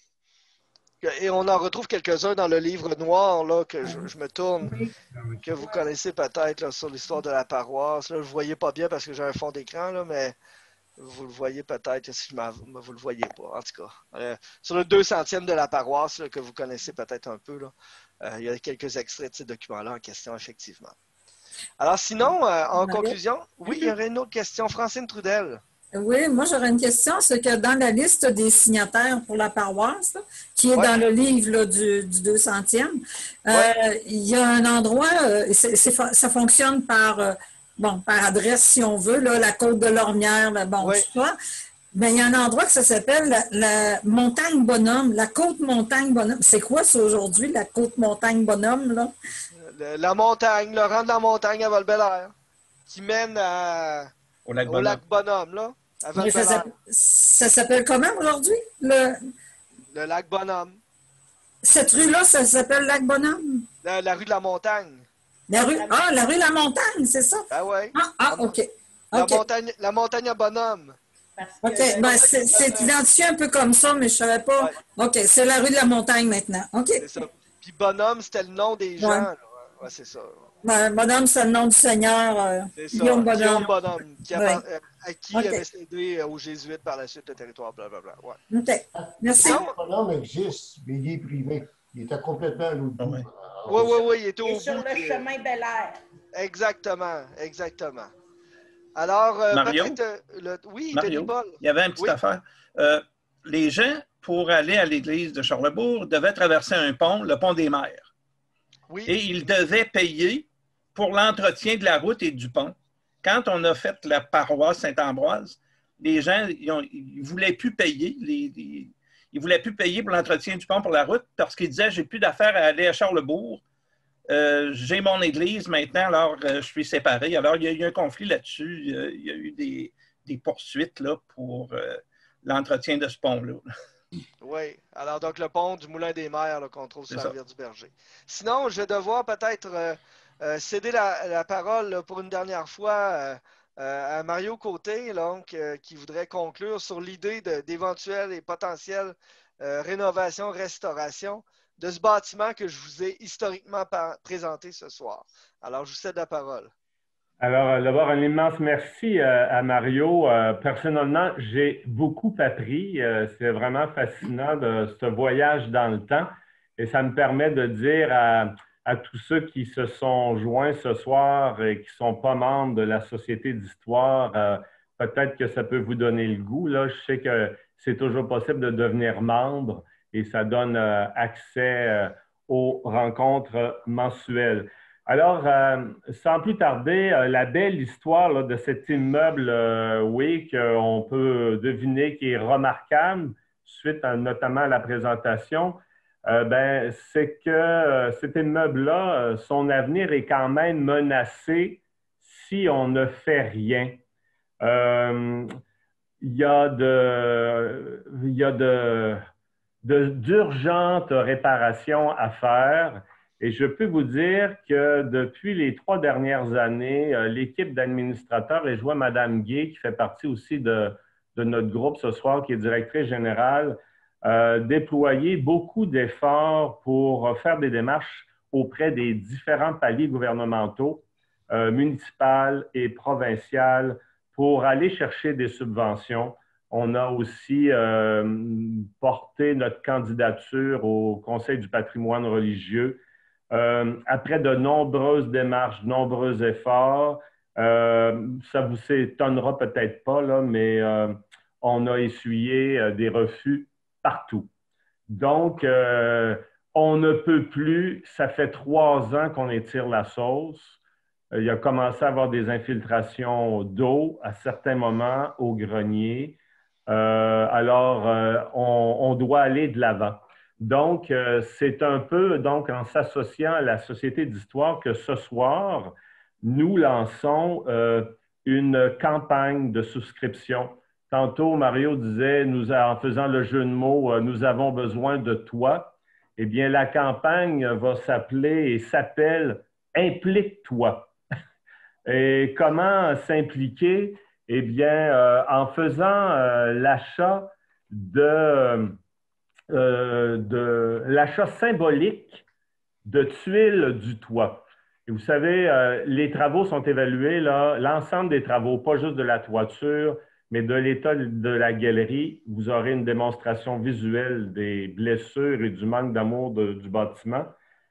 Et on en retrouve quelques-uns dans le livre noir, là, que je me tourne, que vous connaissez peut-être là, sur l'histoire de la paroisse. Là, je ne le voyais pas bien parce que j'ai un fond d'écran, là, mais vous le voyez peut-être si vous ne le voyez pas, en tout cas. Sur le 200e de la paroisse, là, que vous connaissez peut-être un peu, là, il y a quelques extraits de ces documents-là en question, effectivement. Alors sinon, en conclusion, oui, il y aurait une autre question. Francine Trudel. Oui, moi j'aurais une question, c'est que dans la liste des signataires pour la paroisse, là, qui est dans le livre là, du 200e, il y a un endroit, ça fonctionne par adresse si on veut, là, la côte de Lormière, tout ça. Mais il y a un endroit que ça s'appelle la Montagne Bonhomme, la côte Montagne Bonhomme. C'est quoi ça aujourd'hui, la côte Montagne Bonhomme, là? La montagne, le rang de la montagne à Val-Bélair, qui mène au lac Bonhomme, là. Ça s'appelle comment aujourd'hui? Le lac Bonhomme. Cette rue-là, ça s'appelle lac Bonhomme? La rue de la Montagne. La rue de la Montagne, c'est ça? Ah oui. OK. La montagne à Bonhomme. OK. C'est identifié un peu comme ça, mais je ne savais pas. Ouais. OK, c'est la rue de la Montagne maintenant. OK. C'est ça. Puis Bonhomme, c'était le nom des gens. Là. Ouais, c'est ça. Bonhomme, c'est le nom du Seigneur. Guillaume Bonhomme. Guillaume Bonhomme, à qui il avait cédé aux Jésuites par la suite le territoire, blablabla. Ouais. OK. Merci. Bonhomme existe, mais il est privé. Il était complètement à l'autre bout. Oui, il était au bout. Sur le chemin Bel Air. Exactement. Alors, Mario? Oui, Mario, Paul. il y avait une petite affaire. Les gens, pour aller à l'église de Charlesbourg, devaient traverser un pont, le pont des Mères. Oui. Et ils devaient payer pour l'entretien de la route et du pont. Quand on a fait la paroisse Saint-Ambroise, les gens ils ne voulaient plus payer. Ils ne voulaient plus payer pour l'entretien du pont pour la route parce qu'ils disaient « j'ai plus d'affaires à aller à Charlesbourg. J'ai mon église maintenant, alors je suis séparé. » Alors, il y a eu un conflit là-dessus. Il y a eu des poursuites là, pour l'entretien de ce pont-là. Oui. Alors, donc, le pont du Moulin des Mères qu'on trouve sur la rivière du Berger. Sinon, je vais devoir peut-être céder la parole là, pour une dernière fois à Mario Côté, donc, qui voudrait conclure sur l'idée d'éventuelle et potentielle rénovation, restauration de ce bâtiment que je vous ai historiquement présenté ce soir. Alors, je vous cède la parole. Alors, d'abord, un immense merci à Mario. Personnellement, j'ai beaucoup appris. C'est vraiment fascinant de ce voyage dans le temps. Et ça me permet de dire à tous ceux qui se sont joints ce soir et qui ne sont pas membres de la Société d'histoire, peut-être que ça peut vous donner le goût. Là, je sais que c'est toujours possible de devenir membre et ça donne accès aux rencontres mensuelles. Alors, sans plus tarder, la belle histoire là, de cet immeuble, oui, qu'on peut deviner qui est remarquable, suite notamment à la présentation, c'est que cet immeuble-là, son avenir est quand même menacé si on ne fait rien. Il y a d'urgentes réparations à faire. Et je peux vous dire que depuis les 3 dernières années, l'équipe d'administrateurs, et je vois Mme Gay, qui fait partie aussi de notre groupe ce soir, qui est directrice générale, déployer beaucoup d'efforts pour faire des démarches auprès des différents paliers gouvernementaux, municipales et provinciales, pour aller chercher des subventions. On a aussi porté notre candidature au Conseil du patrimoine religieux. Après de nombreuses démarches, de nombreux efforts, ça vous étonnera peut-être pas, là, mais on a essuyé des refus partout. Donc, on ne peut plus, ça fait 3 ans qu'on étire la sauce. Il a commencé à avoir des infiltrations d'eau à certains moments au grenier. On doit aller de l'avant. Donc, c'est un peu donc, en s'associant à la Société d'histoire que ce soir, nous lançons une campagne de souscription. Tantôt, Mario disait, en faisant le jeu de mots, nous avons besoin de toi. Eh bien, la campagne va s'appeler et s'appelle « Implique-toi ». Et comment s'impliquer? Eh bien, en faisant l'achat l'achat symbolique de tuiles du toit. Et vous savez, les travaux sont évalués, l'ensemble des travaux, pas juste de la toiture, mais de l'état de la galerie. Vous aurez une démonstration visuelle des blessures et du manque d'amour du bâtiment.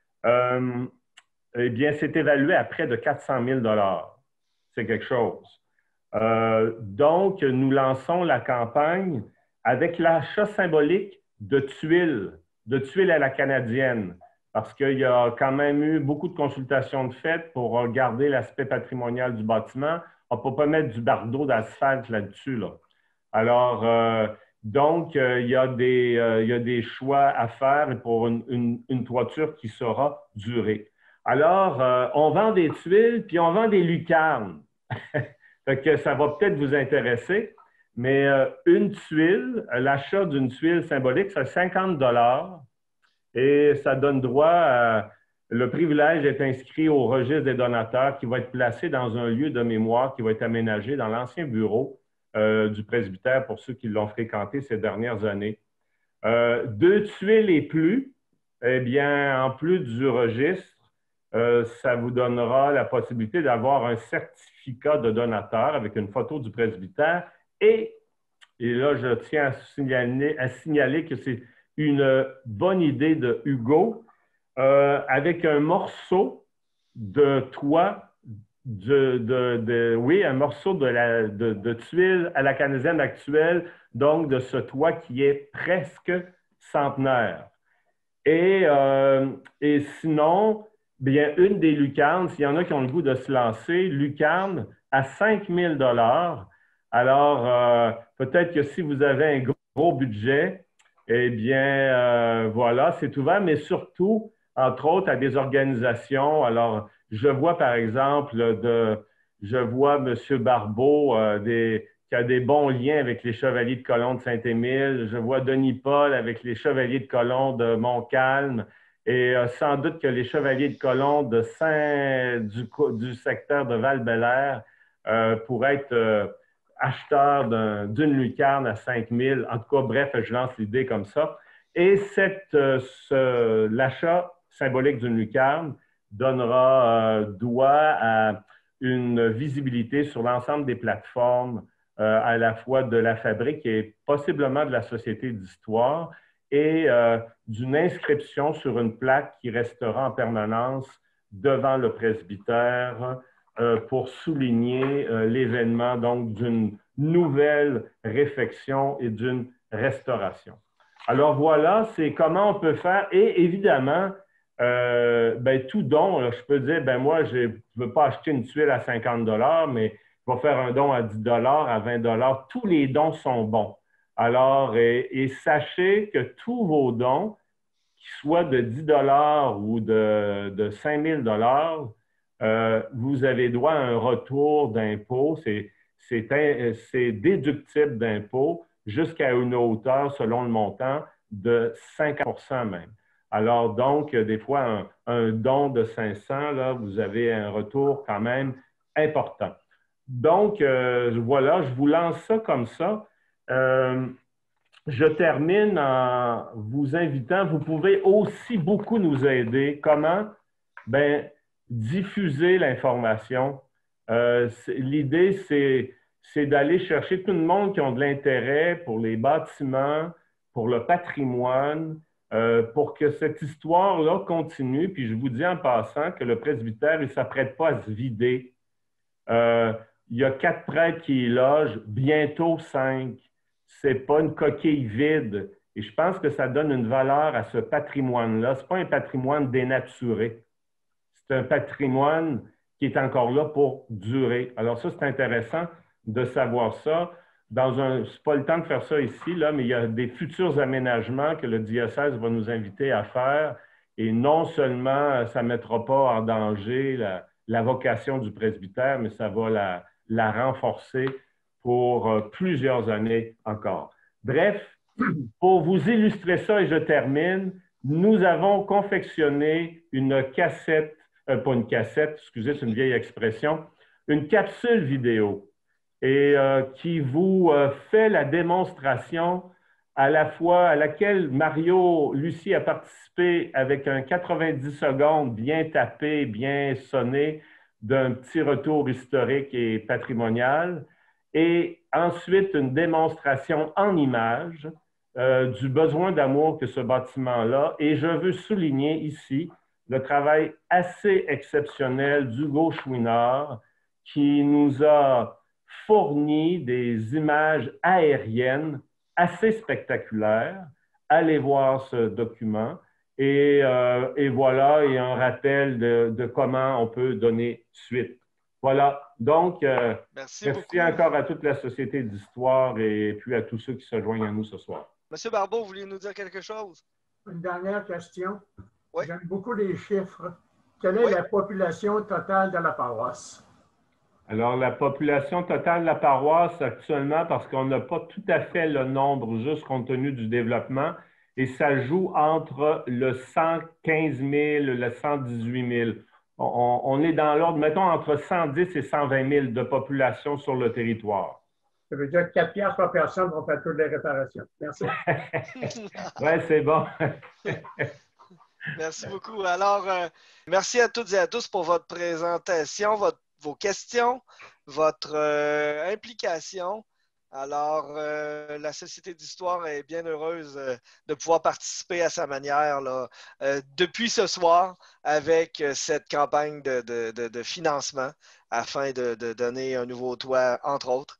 Eh bien, c'est évalué à près de 400 000 $. C'est quelque chose. Donc, nous lançons la campagne avec l'achat symbolique de tuiles à la canadienne, parce qu'il y a quand même eu beaucoup de consultations de fait pour regarder l'aspect patrimonial du bâtiment. On ne peut pas mettre du bardeau d'asphalte là-dessus, là. Alors, donc, il y a des choix à faire pour une toiture qui saura durer. Alors, on vend des tuiles, puis on vend des lucarnes. Fait que ça va peut-être vous intéresser, mais une tuile, l'achat d'une tuile symbolique, c'est 50 $ et ça donne droit à... Le privilège est inscrit au registre des donateurs qui va être placé dans un lieu de mémoire qui va être aménagé dans l'ancien bureau du presbytère pour ceux qui l'ont fréquenté ces dernières années. 2 tuiles et plus, eh bien, en plus du registre, ça vous donnera la possibilité d'avoir un certificat de donateur avec une photo du presbytère et là, je tiens à signaler que c'est une bonne idée de Hugo, avec un morceau de toit, un morceau de tuile à la canadienne actuelle, donc de ce toit qui est presque centenaire. Et sinon, bien, une des lucarnes, s'il y en a qui ont le goût de se lancer, lucarne à 5 000 $. Alors, peut-être que si vous avez un gros budget, eh bien, voilà, c'est ouvert, mais surtout, entre autres, à des organisations. Alors, je vois, par exemple, je vois M. Barbeau qui a des bons liens avec les Chevaliers de Colomb de Saint-Émile. Je vois Denis Paul avec les Chevaliers de Colomb de Montcalm. Et sans doute que les Chevaliers de Colomb du secteur de Val-Bélair pourraient être acheteurs d'une lucarne à 5 000. En tout cas, bref, je lance l'idée comme ça. Et l'achat symbolique d'une lucarne donnera droit à une visibilité sur l'ensemble des plateformes, à la fois de la fabrique et possiblement de la Société d'histoire, et d'une inscription sur une plaque qui restera en permanence devant le presbytère pour souligner l'événement donc d'une nouvelle réfection et d'une restauration. Alors voilà, c'est comment on peut faire. Et évidemment, tout don, là, je peux dire, moi, je ne veux pas acheter une tuile à 50 $, mais je vais faire un don à 10 $, à 20 $. Tous les dons sont bons. Alors, et sachez que tous vos dons, qu'ils soient de 10 $ ou de 5 000 $, vous avez droit à un retour d'impôt. C'est déductible d'impôt jusqu'à une hauteur, selon le montant, de 50 % même. Alors, donc, des fois, un don de 500, là, vous avez un retour quand même important. Donc, voilà, je vous lance ça comme ça. Je termine en vous invitant, vous pouvez aussi beaucoup nous aider. Comment? Bien, diffuser l'information. L'idée, c'est c'est d'aller chercher tout le monde qui ont de l'intérêt pour les bâtiments, pour le patrimoine, pour que cette histoire-là continue. Puis je vous dis en passant que le presbytère, il ne s'apprête pas à se vider. Il y a 4 prêtres qui y logent, bientôt 5. Ce n'est pas une coquille vide. Et je pense que ça donne une valeur à ce patrimoine-là. Ce n'est pas un patrimoine dénaturé. C'est un patrimoine qui est encore là pour durer. Alors ça, c'est intéressant de savoir ça. Ce n'est pas le temps de faire ça ici, là, mais il y a des futurs aménagements que le diocèse va nous inviter à faire. Et non seulement ça ne mettra pas en danger la vocation du presbytère, mais ça va la renforcer pour plusieurs années encore. Bref, pour vous illustrer ça, et je termine, nous avons confectionné une cassette, pas une cassette, excusez, c'est une vieille expression, une capsule vidéo et qui vous fait la démonstration à la fois à laquelle Mario Lucie a participé avec un 90 secondes bien tapé, bien sonné d'un petit retour historique et patrimonial et ensuite une démonstration en images du besoin d'amour que ce bâtiment-là. Et je veux souligner ici le travail assez exceptionnel d'Hugo Chouinard qui nous a fourni des images aériennes assez spectaculaires. Allez voir ce document. Et voilà, et un rappel de comment on peut donner suite. Voilà. Donc, merci encore à toute la Société d'histoire et puis à tous ceux qui se joignent à nous ce soir. Monsieur Barbeau, vous voulez nous dire quelque chose? Une dernière question. Oui. J'aime beaucoup les chiffres. Quelle est la population totale de la paroisse? Alors, la population totale de la paroisse actuellement, parce qu'on n'a pas tout à fait le nombre juste compte tenu du développement, et ça joue entre le 115 000 et le 118 000. On est dans l'ordre, mettons, entre 110 et 120 000 de population sur le territoire. Ça veut dire que 4 piastres par personne vont faire toutes les réparations. Merci. Oui, c'est bon. Merci beaucoup. Alors, merci à toutes et à tous pour votre présentation, vos questions, votre implication. Alors, la Société d'histoire est bien heureuse de pouvoir participer à sa manière là, depuis ce soir avec cette campagne de financement afin de donner un nouveau toit, entre autres,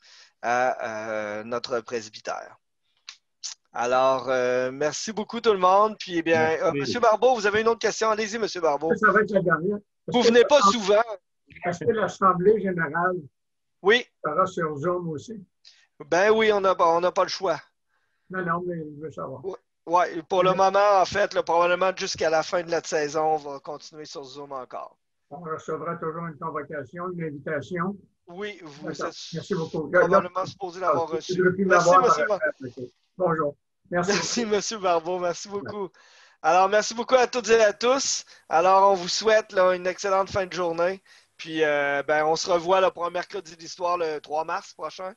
à notre presbytère. Alors, merci beaucoup tout le monde. Puis, eh bien, M. Barbeau, vous avez une autre question? Allez-y, M. Barbeau. Ça va être la dernière. Vous ne venez pas souvent. Est-ce que l'Assemblée générale sera sur Zoom aussi? Ben oui, on n'a pas le choix. Non, mais je veux savoir. Oui, pour le moment, en fait, là, probablement jusqu'à la fin de la saison, on va continuer sur Zoom encore. On recevra toujours une convocation, une invitation. Oui, merci beaucoup. Probablement supposé l'avoir reçu. Merci, M. Barbeau. Bonjour. Merci, M. Barbeau. Merci beaucoup. Alors, merci beaucoup à toutes et à tous. Alors, on vous souhaite là, une excellente fin de journée. Puis, on se revoit là, pour un mercredi d'histoire le 3 mars prochain.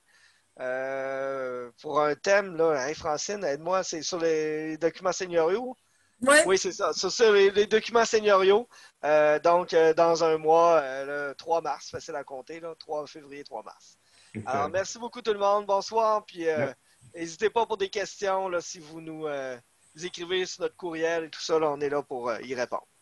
Pour un thème, là, hey, Francine, aide-moi, c'est sur les documents seigneuriaux? Oui, c'est ça. Sur les documents seigneuriaux. Donc, dans un mois, le 3 mars, facile à compter, là, 3 février, 3 mars. Alors, merci beaucoup tout le monde. Bonsoir. Puis, n'hésitez pas pour des questions, là, si vous nous écrivez sur notre courriel et tout ça, là, on est là pour y répondre.